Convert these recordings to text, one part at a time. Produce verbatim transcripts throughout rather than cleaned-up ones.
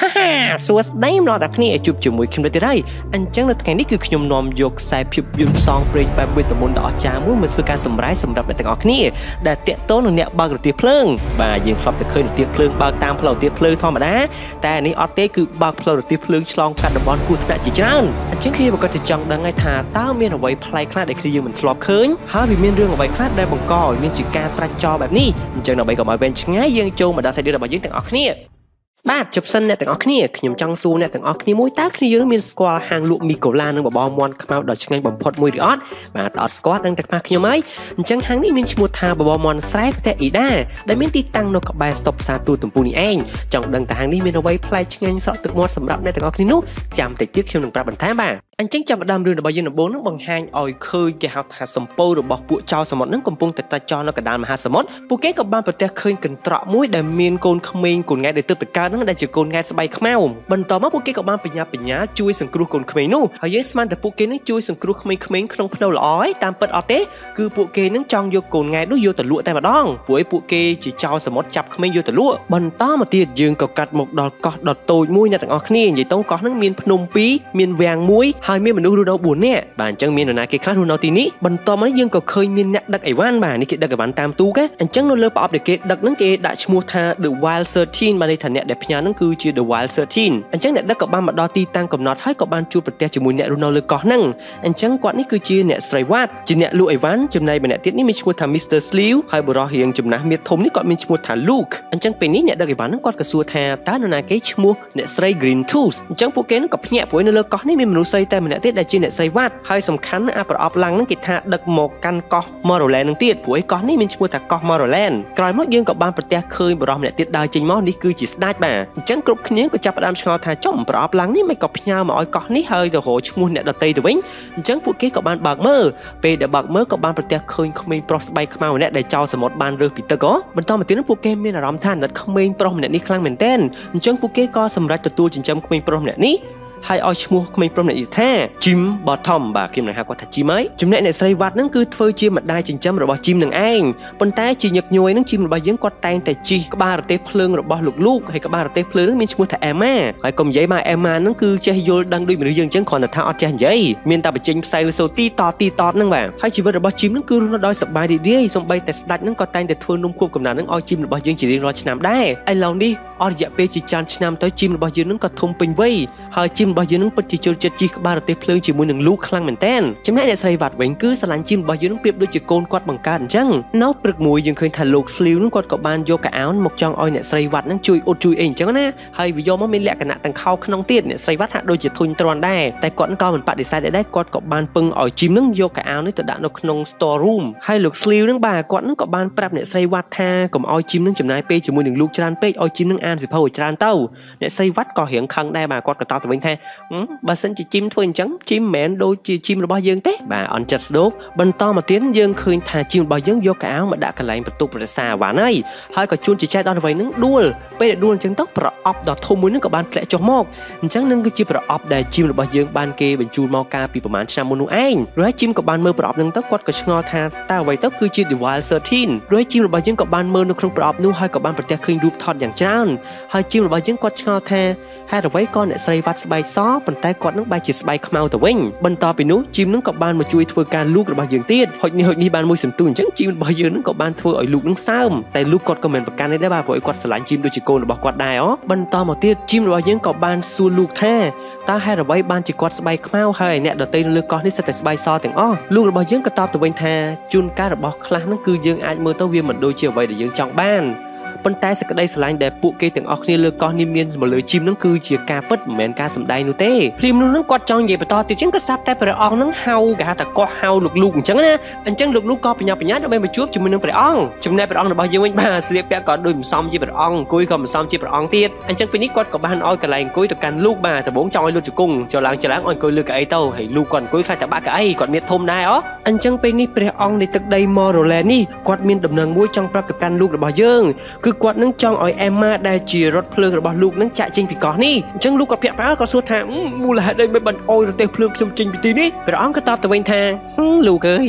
ฮ่าฮ่าสวัสดีมรดกนี่จูบจมูกขึ้นไปได้อันจังในทางนี้คือขยมนอมยกสายผิวยืนซองเปลี่ยนแบบเวทมนต์ดอกจามุ่งมันคือการสำร้ายสำหรับในทางออกนี่แต่เตะโต้นเนี่ยบางกระเตียเพลิงบ่ายิงครอบแต่เคยเตียเพลิงบางตามเพลาเตียเพลิงธรรมดาแต่นี้ออเต้คือบางเพลาเตียเพลิงฉลองการดับบอลกูธนาจีจันอันจังคือมันก็จะจังดังไงท่าต้าเมียนเอาไว้พลายคลาดได้คือยืมมันทลอบเคินฮาวิเมียนเรื่องเอาไว้คลาดได้บังกอเมียนจีการตรัสจอแบบนี้จังเอาไว้กับมาเป็นช่างง่ายยังโจมาได้ใส่เดือดมายิงทางออกนี่บ้าจบสั้นเนี่ยแต่งออกนี่ขยมจังซูเนี่ยแต่งออกนี่มุ้ยตาคือยังมีสควอลหางลูกมีโกลานึงแบบบอลมอนขมาดอกช่างบ่มพดมุ้ยหรือออดมาตอดสควอตตั้งแต่มาขยมไหมจังหางนี่มีชมูทาแบบบอลมอนแซกแต่อีด้าได้ไม่ติดตั้งนกกับใบสต็อปซาตูตุ่มปูนี่เองจังดังแต่หางนี่มีเอาไว้พลายช่างสอดตึกมอดสำหรับในแต่งออกนี่นู้จำแต่ยึดเขียวหนึ่งปราบบันท้าบ้าอันจังจำดำเรื่องระบายยืนระบบนั้นบางแห่งอ่อยเคยแกหาทาสมปูระบบปุจจาสมดนั้นกำปงแต่ตาจอนักกระดานมหาสมุทรปุเกกับบ้านประเทศเคยกันตระมุ้ยได้เมียนโกนขมิ้นโกนไงได้ตื่นเป็นการนั้นได้เจอโกนไงสบายขม้าวบรรทอมาปุเกกับบ้านปัญญาปัญญาช่วยสังครูโกนขมิ้นนู้เฮ้ยสมันแต่ปุเกนั้นช่วยสังครูขมิ้นขมิ้นขนมพนาวลอยตามเปิดออเต้คือปุเกนั้นจองโยโกนไงด้วยโยแต่ลวดแต่มาดองปุ้ยปุเกจีเจ้าสมดจับขมิ้นโยแต่ลวดบรรทอมาตียืนกับกัดหมกดอดกอดดอดโตมุ้ยในต่างออกนี่ยิ่งต้องกอดนั้นเมียนพนมปีเมียนแหวงมุ้ยให้เมียนมันดูดูดาวบุญเนี่ยบ้านจังมีนนาเกคลาดูนอตีนี้บรรทอมันยังก็เคยมีนักดักไอ้ว่านบ้านนี่เกดักกับบ้านตามตู้แกอันจังโนเลือปอบเด็กเกดักนั่งเกดักชมูทา The Wild สิบสามมาในฐานะเด็กพญานั่งคือชื่อ The Wild สิบสามอันจังเนี่ยดักกับบ้านมาดอตีตั้งกับนอให้กับบ้านจูประเทศจมูกเนี่ยดูนอเลือก่อนั่งอันจังกว่านี่คือชื่อเนี่ยสไตรวัตจีเนี่ยลูกไอ้ว่านจำในบ้านเนี่ยติดนี่มีชมูทามิสเตอร์สลิวให้บรอเฮียงจำนะเมียทมนี่ก็มีชมูทาลูกอันจังเป็นนี่เนี่ยดักไอ้ว่านนั่งกอดกระสัวทาตาโนนาเกชมูเนี่ยสไตรกรีนทูสอันจังพวกเกนั่งกับพญาป่วยในเลือก่อนี่มีมนุษย์ใส่แต่บ้านเนี่ยติดได้ชื่อเนี่ยสไตรวัตให้สำคัญอาประอบลังนั่งกิจหาดักหมกกันกอมอร์แลนด์นั่งตีดผัวไอ้ก้อนนี่มันชื่อแต่กอมอร์แลนด์กลายมาเยื่อกับบางประเทศเคยบรอมเนี่ยติดดาวจริงมอนี่คือจิตได้แบบจังกรุ๊ปนี้ก็จับประดามชงอทาจ้องประอบลังนี่ไม่กับพญามาไอ้ก้อนนี่เฮยแต่โหชมูเนี่ยดัดตีตัววิ่งจังพวกเกี่ยกับบางบางเมื่อไปเดบางเมื่อกับบางประเทศเคยเขาไม่ปลอสใบขมาเนี่ยได้เจ้าสมดบานเรือปีเตอร์ก็บรรทอมาตีนั้นพวกเกมมีอารมณ์ท่านดัดเขาไม่ปลอมเนี่ยนี่ครั้งเหมือนเต้นจังพวกเกี่ยก็สำหรับตัวจริงจังเขาไม่ปลอมเนี่ยนี่ให้เอาชมูกไม่ปรมในอีกแท้จิมบอททอมบาคิมนะครับว่าถ้าจิมไหมจิมในในไซวัดนั่นคือเฟอร์จิมมันได้จริงจังหรือว่าจิมหนึ่งเองปนแต่จีหยกยวยนั่งจิมหรือว่ายังกอดแตงแต่จีกบาร์เตเพลิงหรือว่าลูกลูกให้กบาร์เตเพลิงนั่นมีชมูแต่แอมมาให้กลมใหญ่มาแอมมานั่นคือเจฮิโยดังด้วยมือยังจังคอนแต่ท่าออดเจนใหญ่เมียนตาไปจิมไซโซตีต่อตีต่อนั่งแบบให้จิมหรือว่าจิมนั่นคือรุ่นดอยสบายดีดีสมบัยแต่สตัดนั่งกอดแตงแต่ทวนนุ่มควบกับนั้นนั่งเอาจิมหรือว่ายังจีเรียนรอชนะได้ไอ้เรานี่ออดอยากไปจีจันชนะต่อจิมหรือว่ายังนั่งกอดทมเป็นไว้ให้จิมหรือว่ายังนั่งปฏิจจจีกบาร์เตเพลิงจีมือหนึ่งลูกคลั่งเหมือนเต้นจำได้ในไซวัดเวงคือสลันจิมบอยยืนเปรียบด้วยจีโกนกอดบังการจังนอกปรึกมวยยังเคยถ่ายลูกสลิวนั่งกอดกับบานโยกะอ้าวหมกจองออยเนี่ยไซวัดนั่งจุยอดจุยเองจังนะให้วิโยมันไม่แหลกกันนะตั้งเข้าขนมเตี้ยเนี่ยไซวัดหักโดยจีทุนตรอนได้แต่กอดนั่งกอเหมือนปฏิเสธได้กอดกับบานปึงออยจิมนั่งโยกะอ้าวนี่ตัวด่านขนมสตอร์รูมให้ลูกสลิวนั่งบ่ากอดนั่งกับบานปรับเนี่ยไซวัดท่ากับออยจิมนั่งจำนายเป้จีมือหนึ่งลูกจานเป้ออยจิมนั่งอ่านสิพาวจานเต้าเนี่ยไซวัดก่อเหียงคังได้บ่ากอดกับตาตัวเองแท้บาสันจีจิมทวนจังจิมแมนโดยจิมระบายยังเต้บ่าออนจัดสโดกบรรทอมาเตี้ยนยังเคยถ่ายจิมระบายยังโยกอ้าวมาด่ากันไหลประตูประสาหวานไอ้ให้กับจุนจีแจ๊ดอนไว้นึงดูลไปเด็ดดูลจังต้องประอบดอกทมุนนึงกับบานแผลจมอกจังนึงก็จิมประอบได้จิมระบายยังบานเกย์บรรจุมอกาปีประมาณชามุนุเองร้อยจิมกับบานเมื่อประอบนึงต้องกดกับชงอทาตาไว้ต้องคือจิมเดวายเซอร์ทีนร้อยจิมระบายยังกับบานเมื่อนึกครั้งประอบนู้ให้กับบานประเทศเคยรูปทอดอย่างจ้านให้จิมระบายยังกดชงอทาให้เราไว้ก่อนเนี่ยใส่วัดสบายซ้อปันแต่กอดนั่งใบจีสบายขมเอาแต่เว้งบรรทอไปนู้จิมนั่งกับบานมาช่วยทัวร์การลูกระบายยังเตี้ยหอยนี่หอยนี่บานมวยสมตุนจังจิมระบายยังนั่งกับบานทัวร์ไอ้ลูกนั่งซ้ำแต่ลูกกอดก็เหมือนประกันได้บ้าเพราะไอ้กอดสลายจิมโดยจิโกนระบายกอดได้อ๋อบรรทอมาเตี้ยจิมระบายยังกับบานสู้ลูกแท้ตาให้เราไว้บานจีกอดสบายขมเอาให้เนี่ยเดี๋ยวเตยเลือกกอดนี่สเตสบายซ้อแต่งอ้อลูกระบายยังกระตอบตัวเว้งแท้จุนการระบายคลานั่นคือยังอาจมือตัวเวียนเหมือนโดยเชี่ยวไว้เดี๋ยวยังจังบ้านปนแต่สกัดได้สลายแต่ปุกเกถึงออกนี่เลือกก้อนนิมินมาเลยจิมนั่นคือเชียกาปัดเหมือนการสำได้นูเต้พริมนู้นนั่งกอดจองใหญ่ไปต่อติดจังก็ซับแต่ไปออกนั่งเฮากะแต่ก็เฮาลูกๆจังนะอันจังลูกๆก็ปัญญาปัญญาทำไมมาจุ๊บจิมนั่งไปอองจิมนั่งไปอองระบายยังไม่บ้าเสียเปียกอดโดยซ้อมจิไปอองกุยก็มาซ้อมจิไปอองติดอันจังเป็นนี้กอดกับบ้านออยกับไหลกุยต่อกันลูกมาแต่บ่งจอยลูกจุกุ้งจะล้างจะล้างออยกุยเลือกไอ้เต้าให้ลูกก่อนกุยข้าแต่บ้ากับไอ้ก่อนเมียทมได้อ๋ออันจังเป็นนี้ไปอองในตึกใดมอโรแลนี่กอดมีดำเนินมวยจังปรับต่อกันลูกระบายยังคือกอดนั่งจองแอมมาได้จีรถเพลิงระบายลูกนั่งจ่าจริงปีก่อนนี่จังลูกกับเพียรพระก็สู้ทางมูลเหตุได้ไม่บันโอยรถเตะเพลิงจริงปีตีนี้ไปร้องก็ตอบตัวเองทางลูกเอ้ย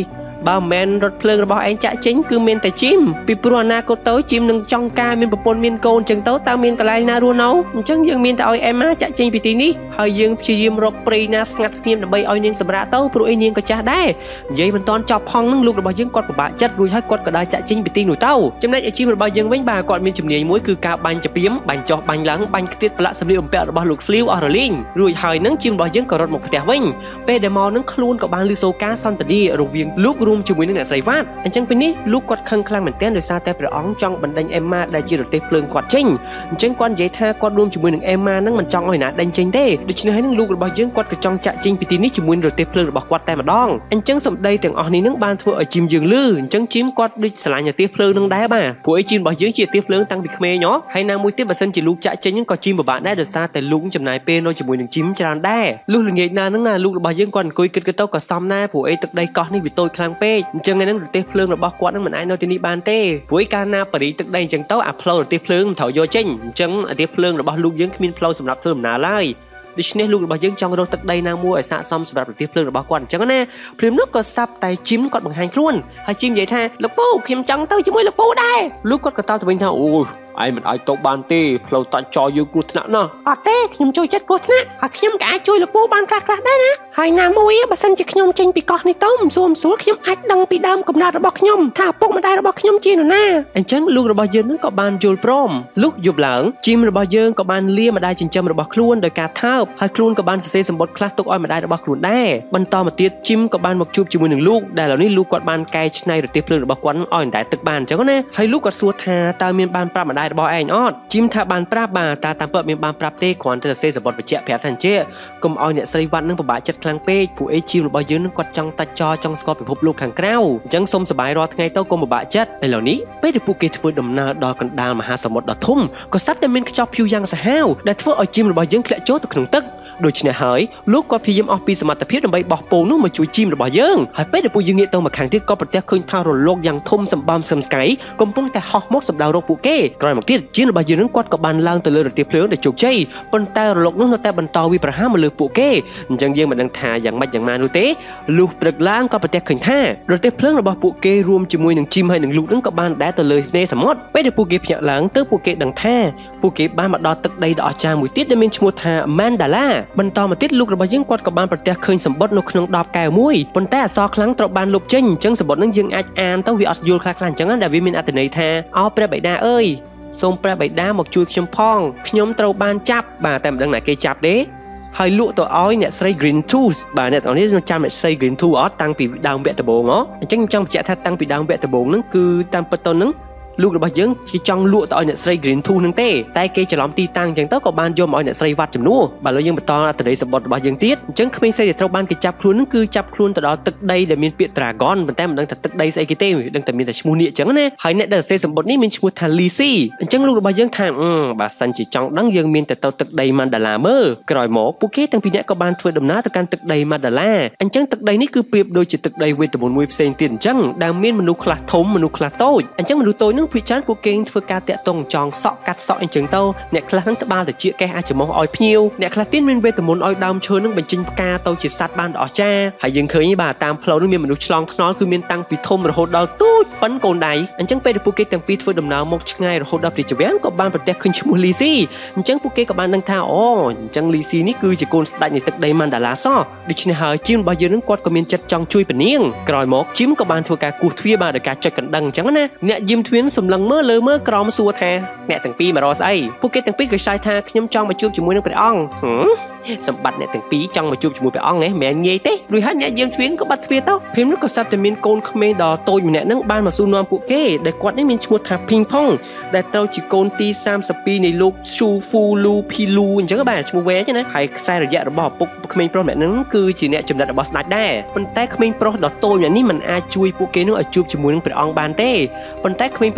បើមិនមែនរថភ្លើងរបស់ឯងចាក់ចេញគឺមានតែជីមពីព្រោះអនាគតទៅជីមនឹងចង់ការមានប្រពន្ធមានកូនអញ្ចឹងទៅតើមានកន្លែងណារស់នៅអញ្ចឹងយើងមានតែឲ្យអេម៉ាចាក់ចេញពីទីនេះហើយយើងព្យាយាមរកព្រៃណាស្ងាត់ស្ងៀមដើម្បីឲ្យនាងសម្រាកទៅព្រោះឯនាងក៏ចាស់ដែរនិយាយមិនតាន់ចប់ផងនឹងលោករបស់យើងគាត់ពិបាកចិត្តរួចហើយគាត់ក៏ដើរចាក់ចេញពីទីនោះទៅចំណែកអាជីពរបស់យើងវិញបាទគាត់មានជំនាញមួយគឺការបាញ់ចាពៀមបាញ់ចុះបាញ់ឡើងបាញ់ខ្ទាតប្រឡាក់សម្លៀកបំពាក់របស់លោកស្លីវអស់រលីងរួចហើយនឹងជីមរបស់យើងក៏រត់មកផ្ទះវិញពេលដែលមកនឹងខ្លួនក៏បានលឺសូការសន្ទនារវាងលោករួមជាមួយនឹងអ្នកស្រីវ៉ាត់អញ្ចឹងពេលនេះលោកគាត់ខឹងខ្លាំងមែនទែនដោយសារតែព្រះអង្គចង់បណ្ដេញអេម៉ាដែលជារទេះភ្លើងគាត់ចេញអញ្ចឹងគាត់និយាយថាគាត់រួមជាមួយនឹងអេម៉ានឹងមិនចង់ឲ្យណាដេញចេញទេដូច្នេះហើយនឹងលោករបស់យើងគាត់ក៏ចង់ចាក់ចេញពីទីនេះជាមួយនឹងរទេះភ្លើងរបស់គាត់តែម្ដងអញ្ចឹងសម្ដីទាំងអស់នេះនឹងបានធ្វើឲ្យជីមយើងលឺអញ្ចឹងជីមគាត់ដូចស្រឡាញ់រទេះភ្លើងនឹងដែរបាទព្រោះឯជីមរបស់យើងជារទេះភ្លើងតាំងពីក្មេងហ៎ហើយណាមួយទៀតបើសិនជាលោកចាក់ចេញក៏ជីមពិបាកដែរដោយសារតែលោកចំណាយពេលនៅជាមួយនឹងជីមច្រើនដែរលុះល្ងាចណានឹងណាលោករបស់យើងគាត់អង្គុយគិតគិតទៅក៏សមដែរព្រោះឯទឹកដីកោះនេះវាតូចខ្លាំងពេកអញ្ចឹងឯនឹងរទេះភ្លើងរបស់គាត់នឹងមិនអាចនៅទីនេះបានទេព្រោះឯកាលណាបរិយទឹកដីអញ្ចឹងទៅអាផ្លូវរទេះភ្លើងមិនត្រូវយកចេញអញ្ចឹងរទេះភ្លើងរបស់លោកយើងគ្មានផ្លូវសម្រាប់ធ្វើដំណើរឡើយដូច្នេះលោករបស់យើងចង់រកទឹកដីណាមួយឲ្យស័ក្តិសមសម្រាប់រទេះភ្លើងរបស់គាត់អញ្ចឹងណាព្រាមនោះក៏សាប់តែជីមគាត់បង្ហាញខ្លួនហើយជីមនិយាយថាលោកពូខ្ញុំចង់ទៅជាមួយលោកពូដែរលោកគាត់ក៏តបទៅវិញថាអូយឯងមិនអាចទៅបានទេផ្លូវតាច់ចោយើងគ្រោះថ្នាក់ណាស់អត់ទេខ្ញុំជួយចិត្តគ្រោះថ្នាក់ហើយខ្ញុំក៏អាចជួយលោកពូបានខ្លះខ្លះដែរណាហើយណាមួយបើសិនជាខ្ញុំចេញពីកោះនេះទៅមិនសួរមិនសួរខ្ញុំអាចដឹងពីដើមកំណើតរបស់ខ្ញុំថាឪពុកម្ដាយរបស់ខ្ញុំជានរណាអញ្ចឹងលោករបស់យើងនឹងក៏បានយល់ព្រមលុះយប់ឡើងជីមរបស់យើងក៏បានលាម្ដាយចិញ្ចឹមរបស់ខ្លួនដោយការថើបហើយខ្លួនក៏បានសរសេរសម្បត្តិខ្លះទុកឲ្យម្ដាយរបស់ខ្លួនដែរបន្តមកទៀតជីមក៏បានមកជួបជាមួយនឹងលោកដែលឥឡូវនេះលោកគាត់បានកែច្នៃរទេះភ្លើងរបស់គាត់ឲ្យម្ដាយទឹកបានអញ្ចឹងណាហើយលោកគាត់សួរថាតើមានបានប្រាប់ម្ដាយរបស់ឯងអត់ជីមថាបានប្រាប់បាទតាតាមពិតមានបានប្រាប់ទេគ្រាន់តែសរសេរសម្បត្តិបញ្ជាក់ប្រាប់ថាអញ្ចឹងកុំឲ្យអ្នកស្រីវ៉ាត់នឹងពិបាកចិត្តខ្លាំងពេកព្រោះអីជីមរបស់យើងនឹងគាត់ចង់តាច់ចោចង់ស្គាល់ពិភពលោកខាងក្រៅអញ្ចឹងសូមសប្បាយរាល់ថ្ងៃទៅកុំពិបាកចិត្តឥឡូវនេះពេលដែលពួកគេធ្វើដំណើរដល់កណ្ដាលមហាសមុទ្រដ៏ធំក៏សត្វដែលមានខ្ចប់ភៀវយ៉ាងសាហាវដែលធ្វើឲ្យជីមរបស់យើងធ្លាក់ចូលទៅក្នុងទឹកដូច្នេះហើយលោកគាត់ព្យាយាមអស់ពីសមត្ថភាពដើម្បីបោះពងនោះមកជួយជីមរបស់យើងហើយពេលដែលពួកយើងងាកទៅមកខាងទៀតក៏ប្រទះឃើញថារលកយ៉ាងធំសម្បំសឹមស្កៃកំពុងតែហោះមកសម្ដៅរកពួកគេក្រោយមកទៀតជីមរបស់យើងនឹងគាត់ក៏បានឡើងទៅលើរទេះភ្លើងដែលជោគជ័យប៉ុន្តែរលកនោះនៅតែបន្តវាយប្រហារមកលើពួកគេអញ្ចឹងយើងមិនដឹងថាយ៉ាងម៉េចយ៉ាងម៉ានោះទេលុះព្រឹកឡើងក៏ប្រទះឃើញថារទេះភ្លើងរបស់ពួកគេរួមជាមួយនឹងជីមហើយនឹងលូកនឹងក៏បានដែរទៅលើឆ្នេរសមុទ្រពេលដែលពួកគេភ្ញាក់ឡើងទៅពួកគេដឹងថាពួកគេបានមកដល់ទឹកដីដ៏អស្ចារ្យមួយទៀតដែលមានឈ្មោះថា Mandala បន្តមកទៀតលោករបស់យើងគាត់ក៏បានប្រទះឃើញសម្បត្តិនៅក្នុងដបកែវមួយប៉ុន្តែអក្សរខ្លាំងត្រូវបានលុបចេញអញ្ចឹងសម្បត្តិនឹងយើងអាចអានទៅវាអត់យល់ខ្លះៗអញ្ចឹងដែលវាមានអត្ថន័យថាអោព្រះបិតាអើយសូមព្រះបិតាមកជួយខ្ញុំផងខ្ញុំត្រូវបានចាប់បាទតែមិនដឹងណាគេចាប់ទេហើយលក់ទៅឲ្យអ្នកស្រី Green Tooth បាទអ្នកទាំងនេះនឹងចាំអ្នកស្រី Green Tooth អត់តាំងពីដើមវគ្គដំបូងហ៎អញ្ចឹងខ្ញុំចង់បញ្ជាក់ថាតាំងពីដើមវគ្គដំបូងហ្នឹងគឺតាមពិតទៅហ្នឹងលោករបស់យើងគេចង់លក់ទៅឲ្យអ្នកស្រី Green Tooth ហ្នឹងទេតែគេច្រឡំទីតាំងអញ្ចឹងទៅក៏បានយកមកឲ្យអ្នកស្រីវ៉ាត់ចំនួនបាទឥឡូវយើងបន្តអត្ថន័យសម្បត្តិរបស់យើងទៀតអញ្ចឹងក្មេងស្រីដែលត្រូវបានគេចាប់ខ្លួនហ្នឹងគឺចាប់ខ្លួនទៅដល់ទឹកដីដែលមានពាក្យ Dragon ប៉ុន្តែមិនដឹងថាទឹកដីស្អីគេទេដឹងតែមានតែឈ្មោះនេះអញ្ចឹងណាហើយអ្នកដែលសរសេរសម្បត្តិនេះមានឈ្មោះថា Lizzy អញ្ចឹងលោករបស់យើងថាបើសិនជាចង់ដឹងយើងមានតែទៅទឹកដី Mandala មើលក្រោយមកពួកគេទាំងពីរនាក់ក៏បានធ្វើដំណើរទៅកាន់ទឹកដី Mandala អញ្ចឹងទឹកដីនេះគឺប្រៀបដូចជាទឹកដីវេទមន្តមួយផ្សេងទៀតអញ្ចឹងដែលមានមនុស្សខ្លះធំមនុស្សខ្លះតូចអញ្ចឹងមនុស្សតូចហ្នឹងភាគច្រើនពួកគេធ្វើការតាក់ទងចងសក់កាត់សក់អញ្ចឹងទៅអ្នកខ្លះនឹងត្បាល់ទៅជាកេះអាចចំោះឲ្យភ្ញៀវអ្នកខ្លះទៀតមានវេទមន្តឲ្យដើមឈើនឹងបញ្ចេញផ្កាទៅជាសត្វបានដ៏អស្ចារ្យហើយយើងឃើញបាទតាមផ្លូវនឹងមានមនុស្សឆ្លងថ្នល់គឺមានតាំងពីធំរហូតដល់ទូចប៉ុនកូនដៃអញ្ចឹងពេលដែលពួកគេទាំងពីរធ្វើដំណើរមកឆ្ងាយរហូតដល់ព្រះជវាំងក៏បានប្រទះឃើញឈ្មោះ Lizzy អញ្ចឹងពួកគេក៏បានដឹងថាអូអញ្ចឹង Lizzy នេះគឺជាកូនស្ដេចនៃទឹកដី Mandala សោះដូច្នេះហើយជីមរបស់យើងនឹងគាត់ក៏មានចិត្តចង់ជួយពនាងក្រោយមកជីមក៏បានធ្វើការគោះទ្វារបាទដោយការចុចកណ្ដឹងអញ្ចឹងណាអ្នកយឹមទ្វារសម្លឹងមើលលើមើលក្រោមសួរថាអ្នកទាំងពីរមករកស្អីពួកគេទាំងពីរក៏ឆ្លើយថាខ្ញុំចង់មកជួបជាមួយនឹងព្រះអង្គសម្បត្តិអ្នកទាំងពីរចង់មកជួបជាមួយព្រះអង្គហ៎មិនងាយទេរួចហើយអ្នកយាមទ្វារក៏បាត់ទ្វារទៅព្រាមនោះក៏សាប់តែមានកូនក្មេងដ៏តូចម្នាក់ហ្នឹងបានមកសួរនាំពួកគេដែលគាត់នេះមានឈ្មោះថា Ping Pong ដែលត្រូវជាកូនទីសាមសិបពីរនៃលោក Shu Fu Lu Pilu អញ្ចឹងបាទឈ្មោះវែងណាហើយខ្សែរយៈរបស់ឪពុកក្មេងប្រុសម្នាក់ហ្នឹងគឺជាអ្នកចំណិតរបស់ស្ដេចដែរប៉ុន្តែក្មេងប្រុសដ៏តូចម្នាក់នេះមិនអាចជួយពួកគេនោះឲ្យជួបជាមួយនឹងព្រះអង្គបានទេប៉ុន្តែក្មេងប្រុស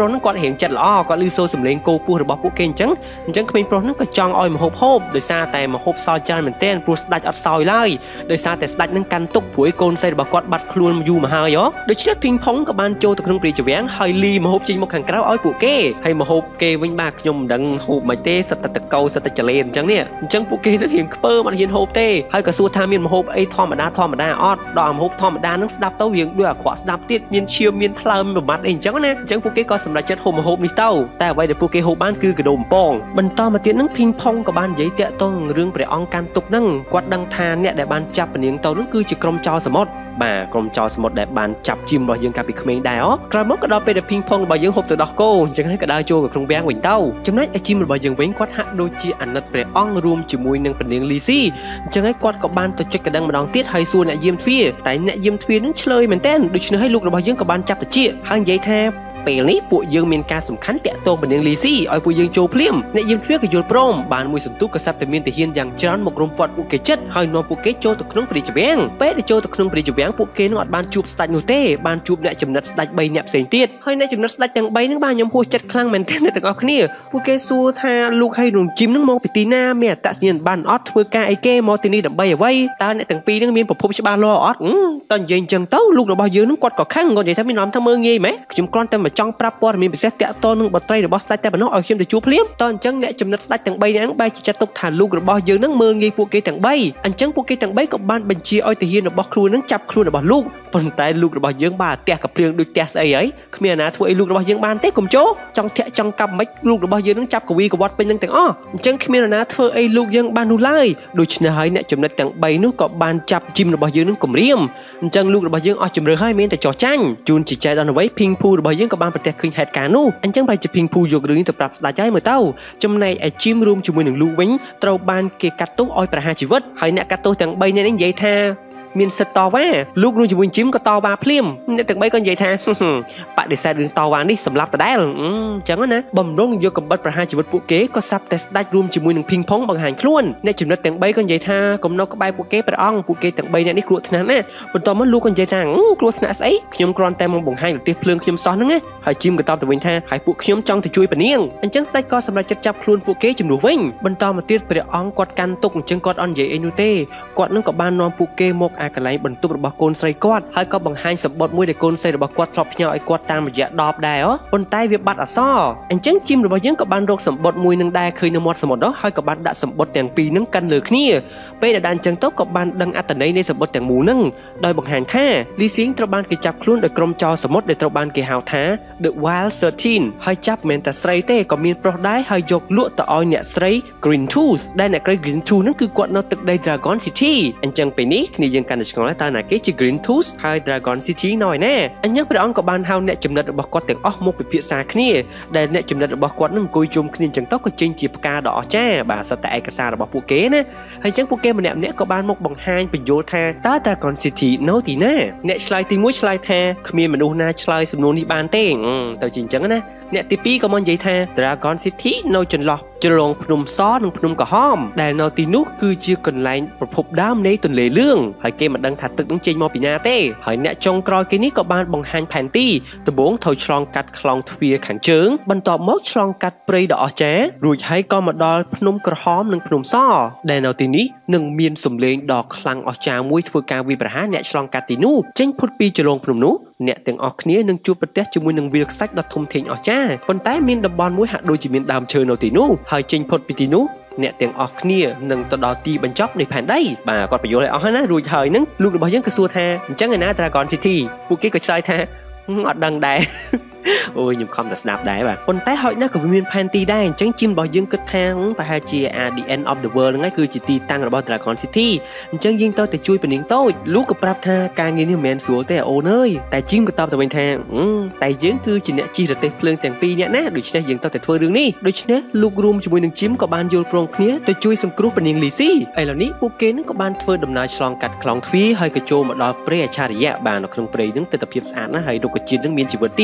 ប្រុសហ្នឹងគាត់រៀងចិត្តល្អគាត់លឺសូរសំឡេងគោពោះរបស់ពួកគេអញ្ចឹងអញ្ចឹងក្មេងប្រុសហ្នឹងក៏ចង់ឲ្យមហូបហូបដោយសារតែមហូបសោយច្រើនមែនទែនព្រោះស្ដេចអត់សោយឡើយដោយសារតែស្ដេចនឹងកាន់ទុកព្រួយកូនស្រីរបស់គាត់បាត់ខ្លួនយូរមកហើយដូច្នេះភីងផុងក៏បានចូលទៅក្នុងព្រះរាជវាំងហើយលីមហូបចេញមកខាងក្រៅឲ្យពួកគេហើយមហូបគេវិញបាទខ្ញុំមិនដឹងហូបមិនទេសិតតែតកោសិតតែចលេអញ្ចឹងនេះអញ្ចឹងពួកគេនឹងរៀងខ្ពើមអត់ហ៊ានហូបទេហើយក៏សួរថាមានមហូបអីធម្មតាធម្មតាអត់ដល់មហូបធម្មតានឹងស្ដាប់ទៅរៀងដូចអាក្រក់ស្ដាប់ទៀតមានឈាមមានថ្លើមមានប្រមាត់អីអញ្ចឹងណាអញ្ចឹងពួកគេក៏សម្រេចចិត្តហូបមហូបនេះទៅតែអ្វីដែលពួកគេហូបបានគឺកដូមពងបន្តមកទៀតនឹងភីងផុងក៏បាននិយាយតាក់ទងរឿងព្រះអង្គកាន់ទុកហ្នឹងគាត់ដឹងថាអ្នកដែលបានចាប់ពនាងទៅហ្នឹងគឺជាក្រុមចោរសមុទ្របាទក្រុមចោរសមុទ្រដែលបានចាប់ជីមរបស់យើងកាលពីក្មេងដែរអូក្រោយមកក៏ដល់ពេលដែលភីងផុងរបស់យើងហូបទៅដោះគោអញ្ចឹងហើយក៏ដើរចូលទៅក្នុងវាំងវិញទៅចំណែកឯជីមរបស់យើងវិញគាត់ហាក់ដូចជាអាណិតព្រះអង្គរួមជាមួយនឹងពនាងលីស៊ីអញ្ចឹងហើយគាត់ក៏បានទៅចុចកណ្ដឹងម្ដងទៀតហើយសួរអ្នកយាមទ្វារតែអ្នកយាមទ្វារនឹងឆ្លើយមែនតើដូច្នេះហើយលោករបស់យើងក៏បានចាប់ទៅជាហើយនិយាយថាពេលនេះពួកយើងមានការសំខាន់តាក់ទងពនាងលីស៊ីឲ្យពួកយើងចូលភ្លាមអ្នកយាមទ្វារក៏យល់ព្រមបានមួយសន្ទុះក៏សាប់តែមានទាហានយ៉ាងច្រើនមករុំព័ទ្ធពួកគេចិត្តហើយនាំពួកគេចូលទៅក្នុងព្រះរាជវាំងពេលដែលចូលទៅក្នុងព្រះរាជវាំងពួកគេនឹងអត់បានជួបស្ដេចនោះទេបានជួបអ្នកចំណិតស្ដេចបីអ្នកផ្សេងទៀតហើយអ្នកចំណិតស្ដេចទាំងបីនឹងបានខ្ញុំហួសចិត្តខ្លាំងមែនទែនទាំងអស់គ្នាពួកគេសួរថាលោកហើយនឹងជីមនឹងមកពីទីណាមានអត្តសញ្ញាណបានអត់ធ្វើការអីគេមកទីនេះដើម្បីអ្វីតើអ្នកទាំងពីរនឹងមានប្រភពច្បាស់លាស់អត់តើនិយាយអញ្ចឹងទៅលោករបស់យើងនឹងគាត់ក៏ខឹងគាត់និយាយថាមានអារម្មណ៍ថាមើងងាយម៉េចខ្ញុំគ្រាន់តែមកចង់ប្រាប់ព័ត៌មានពិសេសតាក់ទងនឹងបត្រីរបស់ស្ដេចតែប៉ុណ្ណោះឲ្យខ្ញុំទៅជួបភ្លាមតើអញ្ចឹងអ្នកចំណិតស្ដេចទាំងបីនាក់បែរជាចាត់ទុកថាលោករបស់យើងនឹងមើលងាយពួកគេទាំងបីអញ្ចឹងពួកគេទាំងបីក៏បានបញ្ជាឲ្យទាហានរបស់ខ្លួននឹងចាប់ខ្លួនរបស់លោកប៉ុន្តែលោករបស់យើងបាទផ្ទះកាព្រៀងដូចផ្ទះស្អីហើយគ្មានអាណាធ្វើឲ្យលោករបស់យើងបានទេកុំចូលចង់ធាក់ចង់កាប់មិនលោករបស់យើងនឹងចាប់កវីកវត្តពេញនឹងទាំងអស់អញ្ចឹងគ្មានអាណាធ្វើឲ្យលោកយើងបាននោះឡើយដូច្នេះហើយអ្នកចំណិតទាំងបីនោះក៏បានចាប់ជីមរបស់យើងនឹងគំរាមអញ្ចឹងលោករបស់យើងអស់ជំរឿហើយមានតែចោះចាញ់ជួនជាចែកដល់អ្វីភីងភូរបស់យើងក៏បានប្រទះឃើញហេតុការណ៍នោះអញ្ចឹងបែរជាភីងភូយករឿងនេះទៅប្រាប់ស្ដេចហើយមើលទៅចំណែកឯជីមរួមជាមួយនឹងលូវិញត្រូវបានគេកាត់ទោសឲ្យប្រហារជីវិតហើយអ្នកកាត់ទោសទាំងបីនាក់នេះនិយាយថាមានសិទ្ធតវ៉ាលោករួមជាមួយជីមក៏តវ៉ាភ្លាមអ្នកទាំងបីក៏និយាយថាបដិសេធរឿងតវ៉ានេះសម្រាប់ដដែលអញ្ចឹងណាបំរុងយកកំបិតប្រហារជីវិតពួកគេក៏សាប់តែស្ដេចរួមជាមួយនឹងភីងផុងបង្ហាញខ្លួនអ្នកចំណិតទាំងបីក៏និយាយថាកុំនៅក្បែរពួកគេព្រះអង្គពួកគេទាំងបីនាក់នេះគ្រោះថ្នាក់ណាបន្ទាប់មកលោកក៏និយាយថាគ្រោះថ្នាក់ស្អីខ្ញុំគ្រាន់តែមកបង្ហាញលទេសភ្លើងខ្ញុំសោះហ្នឹងណាហើយជីមក៏តបទៅវិញថាហើយពួកខ្ញុំចង់ទៅជួយពនាងអញ្ចឹងស្ដេចក៏សម្រេចចិត្តចាប់ខ្លួនពួកគេជំនួសវិញបន្តមកទៀតព្រះអង្គគាត់កាន់ទុកអញ្ចឹងគាត់អត់និយាយអីនោះទេគាត់នឹងក៏បាននាំពួកគេមកអាកន្លែងបន្ទប់របស់កូនស្រីគាត់ហើយក៏បង្ហាញសម្បត្តិមួយដែលកូនស្រីរបស់គាត់ធ្លាប់ផ្ញើឲ្យគាត់តាមរយៈដបដែរប៉ុន្តែវាបាត់អក្សរអញ្ចឹងជីមរបស់យើងក៏បានរកសម្បត្តិមួយនឹងដែរឃើញនៅមាត់សមុទ្រនោះហើយក៏បានដាក់សម្បត្តិទាំងពីរនឹងកាន់លើគ្នាពេលដែលដាក់អញ្ចឹងទៅក៏បានដឹងអត្ថន័យនៃសម្បត្តិទាំងមូលនឹងដោយបង្ហាញថាលីស៊ីងត្រូវបានគេចាប់ខ្លួនដោយក្រុមចោរសមុទ្រដែលត្រូវបានគេហៅថា The Wild សិបtři ហើយចាប់មិនតែស្រីទេក៏មានប្រុសដែរហើយយកលក់ទៅឲ្យអ្នកស្រី Green Tooth ដែលអ្នកស្រី Green Tooth ហ្នឹងគឺគាត់នៅទឹកដី Dragon City អញ្ចឹងពេលនេះគ្នាយើងកាន់តែឆ្ងល់តើណាគេជា Green Tooth ហើយ Dragon City ណយណាអញ្ចឹងព្រះអង្គក៏បានហៅអ្នកចំណិតរបស់គាត់ទាំងអស់មកពិភាក្សាគ្នាដែលអ្នកចំណិតរបស់គាត់នឹងអង្គុយជុំគ្នាអញ្ចឹងទៅក៏ចេញជាផ្កាដ៏អស្ចារ្យបាទសិតតែឯកសាររបស់ពួកគេណាហើយអញ្ចឹងពួកគេម្នាក់ម្នាក់ក៏បានមកបង្ហាញបញ្យល់ថាតើ Dragon City នៅទីណាអ្នកឆ្លើយទីមួយឆ្លើយថាគ្មានមនុស្សណាឆ្លើយសំណួរនេះបានទេទៅជាអញ្ចឹងណាអ្នកទីពីរក៏មកនិយាយថា Dragon City នៅចន្លោះជ្រលងភ្នំសនិងភ្នំក្រហមដែលនៅទីនោះគឺជាកន្លែងប្រភពដើមនៃទន្លេលឿងហើយគេមិនដឹងថាទឹកនឹងចេញមកពីណាទេហើយអ្នកចុងក្រោយគេនេះក៏បានបង្ហាញផែនទីដំបូងត្រូវឆ្លងកាត់ខ្លងទ្វារខាងជើងបន្ទាប់មកឆ្លងកាត់ព្រៃដ៏អស្ចារ្យរួចហើយក៏មកដល់ភ្នំក្រហមនិងភ្នំសដែលនៅទីនេះនឹងមានសម្លេងដ៏ខ្លាំងអស្ចារ្យមួយធ្វើការវាយប្រហារអ្នកឆ្លងកាត់ទីនោះចេញផុតពីជ្រលងភ្នំនោះអ្នកទាំងអស់គ្នានឹងជួបប្រទះជាមួយនឹងវាលខ្សាច់ដ៏ធំធេងអស្ចារ្យប៉ុន្តែមានតំបន់មួយហាក់ដូចជាមានដើមឈើនៅទីនោះហើយចេញផុតពីទីនោះអ្នកទាំងអស់គ្នានឹងទៅដល់ទីបញ្ចប់នៃផែនដីបាទគាត់បញ្យល់ឲ្យអស់ហើយណារួចហើយនឹងលោករបស់យើងក៏សួរថាអញ្ចឹងឯណា Dragon City ពួកគេក៏ឆ្លើយថាអត់ដឹងដែរអូយខ្ញុំខំតែស្ដាប់ដែរបាទប៉ុន្តែហើយណាស់ក៏វាមានផែនទីដែរអញ្ចឹងជីមរបស់យើងគិតថាប្រហែលជា The End of the World ហ្នឹងឯងគឺជាទីតាំងរបស់ Dragon City អញ្ចឹងយើងទៅតែជួយពនាងតូចលោកក៏ប្រាប់ថាការងារនេះមិនមែនស្រួលទេអូនអើយតែជីមក៏តបទៅវិញថាតែយើងគឺជាអ្នកជិះរទេះភ្លើងទាំងពីរនាក់ណាដូច្នេះយើងទៅតែធ្វើរឿងនេះដូច្នេះលោករួមជាមួយនឹងជីមក៏បានយល់ព្រមគ្នាទៅជួយសង្គ្រោះពនាងលីស៊ីឥឡូវនេះពួកគេនឹងក៏បានធ្វើដំណើរឆ្លងកាត់ខ្លងទ្វារហើយក៏ចូលមកដល់ព្រៃអច្ឆរិយៈបាទនៅក្នុងព្រៃនឹងទិដ្ឋភាពស្អាតណាស់ហើយរុក្ខជាតិនឹងមានជីវិតទៀតមានជីវិត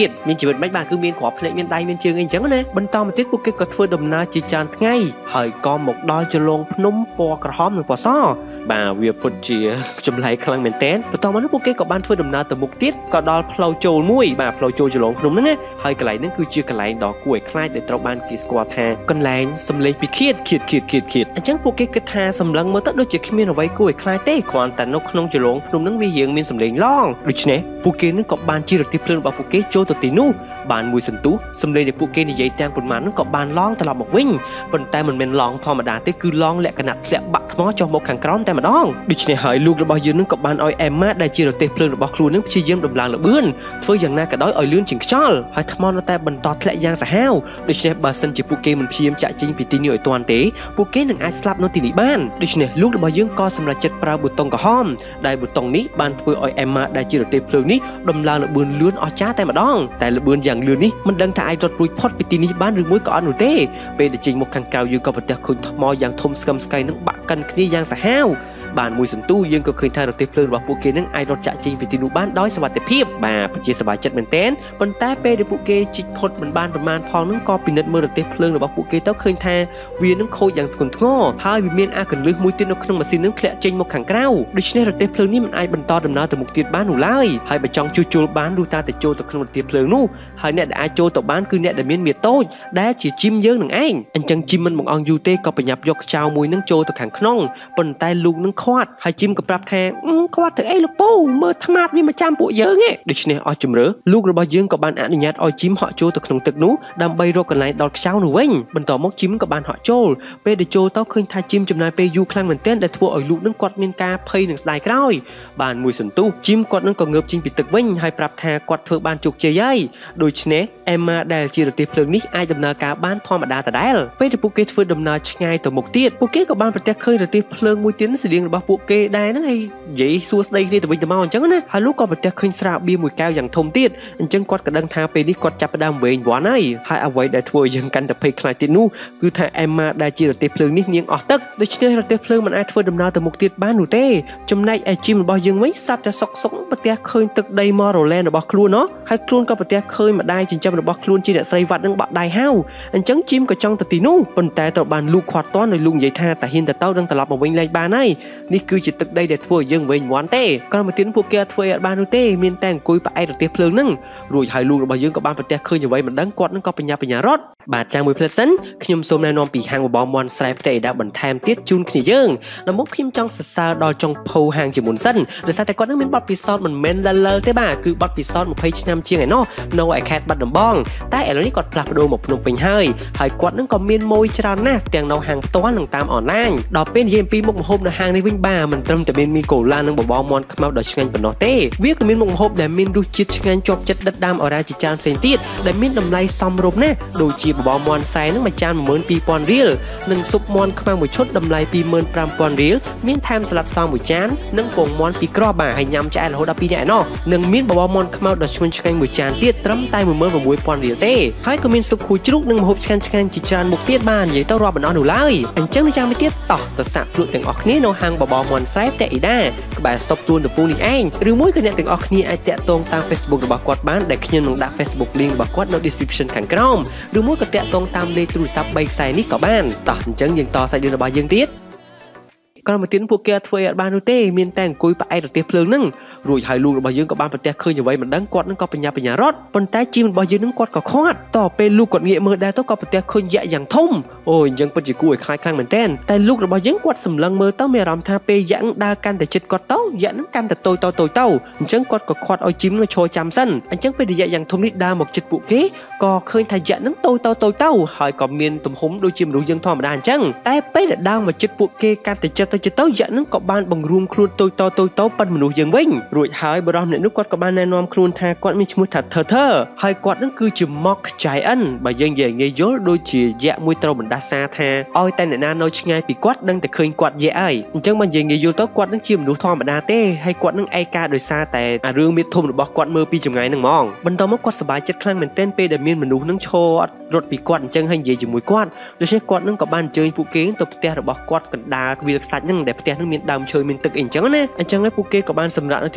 វិតមិនបានគឺមានគ្រាប់ភ្នែកមានដៃមានជើងអីអញ្ចឹងណាបន្តមកទៀតពួកគេក៏ធ្វើដំណើរជាច្រើនថ្ងៃហើយក៏មកដល់ជលងភ្នំពណ៌ក្រហមនិងពណ៌សបាទវាពិតជាចម្លែកខ្លាំងមែនទែនបន្តមកនោះពួកគេក៏បានធ្វើដំណើរទៅមុខទៀតក៏ដល់ផ្លូវចូលមួយបាទផ្លូវចូលជលងភ្នំហ្នឹងណាហើយកន្លែងហ្នឹងគឺជាកន្លែងដ៏គួរឲ្យខ្លាចដែលត្រូវបានគេស្គាល់ថាកន្លែងសំឡេងពិឃាតឃាតឃាតឃាតឃាតអញ្ចឹងពួកគេគិតថាសម្លឹងមើលទៅដូចជាគ្មានអ្វីគួរឲ្យខ្លាចទេគ្រាន់តែនៅក្នុងជលងភ្នំហ្នឹងវាយើងមានសំឡេងឡងដូច្នេះពួកគេនឹងក៏បានជិះរទេះភ្លើងរបស់ពួកគេចូលទៅទីនោះបានមួយសន្ទុះសំឡេងដែលពួកគេនិយាយទាំងប៉ុន្មានហ្នឹងក៏បានឡងត្រឡប់មកវិញប៉ុន្តែមិនមែនឡងធម្មតាទេគឺឡងលក្ខណៈធ្លាក់បាក់ថ្មចុះមកខាងក្រោមតែម្ដងដូច្នេះហើយលោករបស់យើងនឹងក៏បានឲ្យអេម៉ាដែលជារទេះភ្លើងរបស់ខ្លួននឹងព្យាយាមដំឡើងលបឿនធ្វើយ៉ាងណាក៏ដោយឲ្យលឿនជាងខ្យល់ហើយថ្មនៅតែបន្តធ្លាក់យ៉ាងសាហាវដូច្នេះបើសិនជាពួកគេមិនព្យាយាមចាក់ចេញពីទីនេះឲ្យទាន់ទេពួកគេនឹងអាចស្លាប់នៅទីនេះបានដូច្នេះលោករបស់យើងក៏សម្រេចចិត្តប្រើប៊ូតុងក្រហមដែលប៊ូតុងនេះបានធ្វើឲ្យអេម៉ាដែលជារទេះភ្លើងនេះដំឡើងលបឿនលឿនអស្ចារ្យតែម្ដងតែលបឿនយ៉ាងលឿននេះមិនដឹងថាអាចរត់រួចផុតពីទីនេះបានឬមួយក៏អត់នោះទេពេលដែលចេញមកខាងក្រៅយើងក៏ប្រទះឃើញថ្មយ៉ាងធំស្កឹមស្កៃនឹងបាក់កិនគ្នាយ៉ាងសាហាវបានមួយសន្ទុះយើងក៏ឃើញថារទេះភ្លើងរបស់ពួកគេនឹងអាចរត់ចាក់ចេញពីទីនោះបានដោយសុវត្ថិភាពបាទពិតជាសប្បាយចិត្តមែនទែនប៉ុន្តែពេលដែលពួកគេជីកផុតមិនបានប្រមាណផងនឹងក៏ពិនិត្យមើលរទេះភ្លើងរបស់ពួកគេទៅឃើញថាវានឹងខូចយ៉ាងធ្ងន់ធ្ងរហើយវាមានអាកន្លឹះមួយទៀតនៅក្នុងម៉ាស៊ីននឹងធ្លាក់ចេញមកខាងក្រៅដូច្នេះរទេះភ្លើងនេះមិនអាចបន្តដំណើរទៅមុខទៀតបាននោះឡើយហើយបើចង់ជួសជុលបាននោះតែតែចូលទៅក្នុងរទេះភ្លើងនោះហើយអ្នកដែលអាចចូលទៅបានគឺអ្នកដែលមានមាឌតូចដែលជាជីមយើងនឹងឯងអញ្ចឹងជីមមិនបង្អង់យូរទេក៏ប្រញាប់យកខ្ចៅមួយនឹងចូលទៅខាងក្នុងប៉ុន្តែលោកនឹងខាត់ហើយជីមក៏ប្រាប់ថាខាត់ទៅអីលោកពូមើលថ្មាតវាមកចាំពួកយើងឯងដូច្នេះអស់ជំរឿលោករបស់យើងក៏បានអនុញ្ញាតឲ្យជីមហក់ចូលទៅក្នុងទឹកនោះដើម្បីរកកន្លែងដល់ខ្ចៅនោះវិញបន្តមកជីមក៏បានហក់ចូលពេលដែលចូលទៅឃើញថាជីមចំណាយពេលយូរខ្លាំងមែនទែនដែលធ្វើឲ្យលោកនឹងគាត់មានការភ័យនឹងស្ដាយក្រោយបានមួយសន្ទុះជីមគាត់នឹងក៏ងើបចេញពីទឹកវិញហើយប្រាប់ថាគាត់ធ្វើបានជោគជ័យហើយដូច្នេះអេម៉ាដែលជារទេះភ្លើងនេះអាចដំណើរការបានធម្មតាដដែលពេលដែលពួកគេធ្វើដំណើរឆ្ងាយទៅមុខទៀតពួកគេក៏បានប្រទះឃើញរទេះភ្លើងមួយទៀតស្តៀងរបស់ពួកគេដែរហ្នឹងហើយនិយាយសួរស្ដីគ្នាទៅវិញទៅមកអញ្ចឹងណាហើយលោកក៏ប្រទះឃើញស្រាបៀរមួយកែវយ៉ាងធំទៀតអញ្ចឹងគាត់ក៏ដឹងថាពេលនេះគាត់ចាប់ផ្ដើមវែងវាន់ហើយហើយអ្វីដែលធ្វើឲ្យយើងកាន់តែភ័យខ្លាចទៀតនោះគឺថាអេម៉ាដែលជារទេះភ្លើងនេះនាងអស់ទឹកដូច្នេះរទេះភ្លើងមិនអាចធ្វើដំណើរទៅមុខទៀតបាននោះទេចំណែកឯជីមរបស់យើងវិញសាប់តែសុកសុកប្រទះឃើញទឹកដីម៉ូរ៉ូឡែនរបស់ខ្លួនណោះហើយខ្លួនក៏ប្រទះឃើញម្ដាយចិញ្ចឹមរបស់ខ្លួនជាអ្នកស្រីវត្តនឹងបាក់ដៃហៅអញ្ចឹងជីមក៏ចង់ទៅទីនោះប៉ុន្តែត្រូវបានលោកខាត់តន់ដោយលោកនិយាយថាតាហ៊ានទៅទៅនឹងត្រឡប់មកវិញលែងបានហើយនេះគឺជាទឹកដីដែលធ្វើឲ្យយើងវែងវាន់ទេក្រោយមកទៀតពួកគេអត់ធ្វើឲ្យអត់បាននោះទេមានតែអង្គុយផ្អែករទេះភ្លើងហ្នឹងរួចហើយលោករបស់យើងក៏បានប្រទះឃើញអ្វីមិនដឹងគាត់នឹងក៏បញ្ញាបញ្ញារត់បាទចាំមួយផ្លេតសិនខ្ញុំសូមណែនាំពីហាងបបរមាន់ស្រែផ្ទៃដាបន្ថែមទៀតជូនគ្នាយើងដល់មកខ្ញុំចង់សរសើរដល់ចុងភៅហាងជាមុនសិនដោយសារតែគាត់នឹងមានបទពិសោធន៍មិនមែនលលទេបាទគឺបទពិសោធន៍20ឆ្នាំជាងឯណោះនៅឯខេត្តបាត់ដំបងតែឥឡូវនេះគាត់ផ្លាស់ប្ដូរមកភ្នំពេញហើយហើយគាត់នឹងក៏មានម៉ួយច្រើនណាស់ទាំងនៅហាងផ្ទាល់និងតាមអនឡាញដល់ពេលនិយាយអំពីមុខម្ហូបនៅហាងនេះវិញបាទមិនត្រឹមតែមានមីកូឡានិងបបរមាន់ខ្មៅដ៏ឆ្ងាញ់ប៉ុណ្ណោះទេវាក៏មានមុខម្ហូបដែលមានរសជាតិឆ្ងាញ់ជាប់ចិត្តដិតដាមអរ៉ាជាច្រើនផ្សេងទៀតដែលមានតម្លៃសមរម្យណាស់ដូចជាបបរមាន់ខ្សែនឹងមួយចាន một nghìn hai trămរៀលនិងស៊ុបមាន់ខ្មៅមួយឈុតតម្លៃ ពីរម៉ឺនប្រាំពាន់រៀលមានថែមសាឡាត់សមួយចាននិងពងមាន់ពីរគ្រាប់បាទហើយញ៉ាំឆ្អែតរហូតដល់ពីរនាក់ឯណោះនិងមានបបរមាន់ខ្មៅដ៏ឆ្ងាញ់ឆ្ងាញ់មួយចានទៀតត្រឹមតែ một nghìn sáu trămរៀលទេហើយក៏មានស៊ុបខួយជ្រូកនិងម្ហូបឆ្ងាញ់ឆ្ងាញ់ជាច្រើនមុខទៀតបាទនិយាយទៅរាប់មិនអស់នោះឡើយអញ្ចឹងនេះចាំមួយទៀតតោះទៅសាកភ្លក់ទាំងអស់គ្នានៅហាងបបរមាន់ខ្សែផ្ទះអ៊ីដាក្បែរស្តុបទួនដំពូនេះឯងឬមួយក៏អ្នកទាំងអស់គ្នាអាចតាក់ទងតាម Facebook របស់គាត់បានដែលខ្ញុំនឹងដាក់ Facebook link របស់គាត់នៅ description ខាងក្រោមឬមួយក៏តាក់ទងតាមលេខទូរស័ព្ទបីខ្សែនេះក៏បានតោះអញ្ចឹងយើងតសាច់រឿងរបស់យើងទៀតក្រោយមកទៀតពួកគេធ្វើឲ្យអត់បាននោះទេមានតែអង្គុយផ្អែករទេះភ្លើងហ្នឹងរួចហើយលោករបស់យើងក៏បានប្រទះឃើញអ្វីមិនដឹងគាត់នឹងក៏បញ្ញាបញ្ញារត់ប៉ុន្តែជីមរបស់យើងនឹងគាត់ក៏ខាត់តពេលលោកគាត់ងាកមើលដែរទៅក៏ប្រទះឃើញយក្សយ៉ាងធំអូយអញ្ចឹងពិតជាគួរឲ្យខ្លាចខ្លាំងមែនទែនតែលោករបស់យើងគាត់សម្លឹងមើលទៅមានអារម្មណ៍ថាពេលយក្សនឹងដើរកាន់តែជិតគាត់ទៅយក្សនឹងកាន់តែតូចតូចតូចទៅអញ្ចឹងគាត់ក៏ខាត់ឲ្យជីមនឹងឈរចាំសិនអញ្ចឹងពេលយក្សយ៉ាងធំនេះដើរមកជិតពួកគេក៏ឃើញថាយក្សនឹងតូចតូចតូចទៅហើយក៏មានទំហំដូចជាមនុស្សយើងធម្មតាអញ្ចឹងតែពេលដែលដើរមកជិតពួកគេកាន់តែជិតទៅជិតទៅយក្សនឹងក៏បានបង្រួមខ្លួនតូចតូចតូចទៅប៉ុនមនុស្សយើងវិញរួចហើយបរិះអ្នកនោះគាត់ក៏បានណែនាំខ្លួនថាគាត់មានឈ្មោះថា Turtle ហើយគាត់នឹងគឺជា Mock Giant បើយើងនិយាយងាយយល់ដូចជាយក្សមួយត្រូវបណ្ដាសាថាឲ្យតែអ្នកណានៅឆ្ងាយពីគាត់ដឹងតែឃើញគាត់យក្សហើយអញ្ចឹងបើនិយាយងាយយល់ទៅគាត់នឹងជាមនុស្សធម្មតាទេហើយគាត់នឹងឯកាដោយសារតែអារឿងមានធំរបស់គាត់មើលពីចម្ងាយហ្នឹងហ្មងបន្តមកគាត់សប្បាយចិត្តខ្លាំងមែនទែនពេលដែលមានមនុស្សនឹងឈរអត់រត់ពីគាត់អញ្ចឹងហើយនិយាយជាមួយគាត់ដូច្នេះគាត់នឹងក៏បានអញ្ជើញពួកគេទៅផ្ទះរបស់គាត់កណ្ដាលវាលខ្សាច់ហ្នឹងដែលផ្ទះហ្នឹងមានដើមឈើមានទឹកអីអញ្ចឹងណាអញ្ចឹងហើយពួកគេក៏បានសម្រាប់នៅទី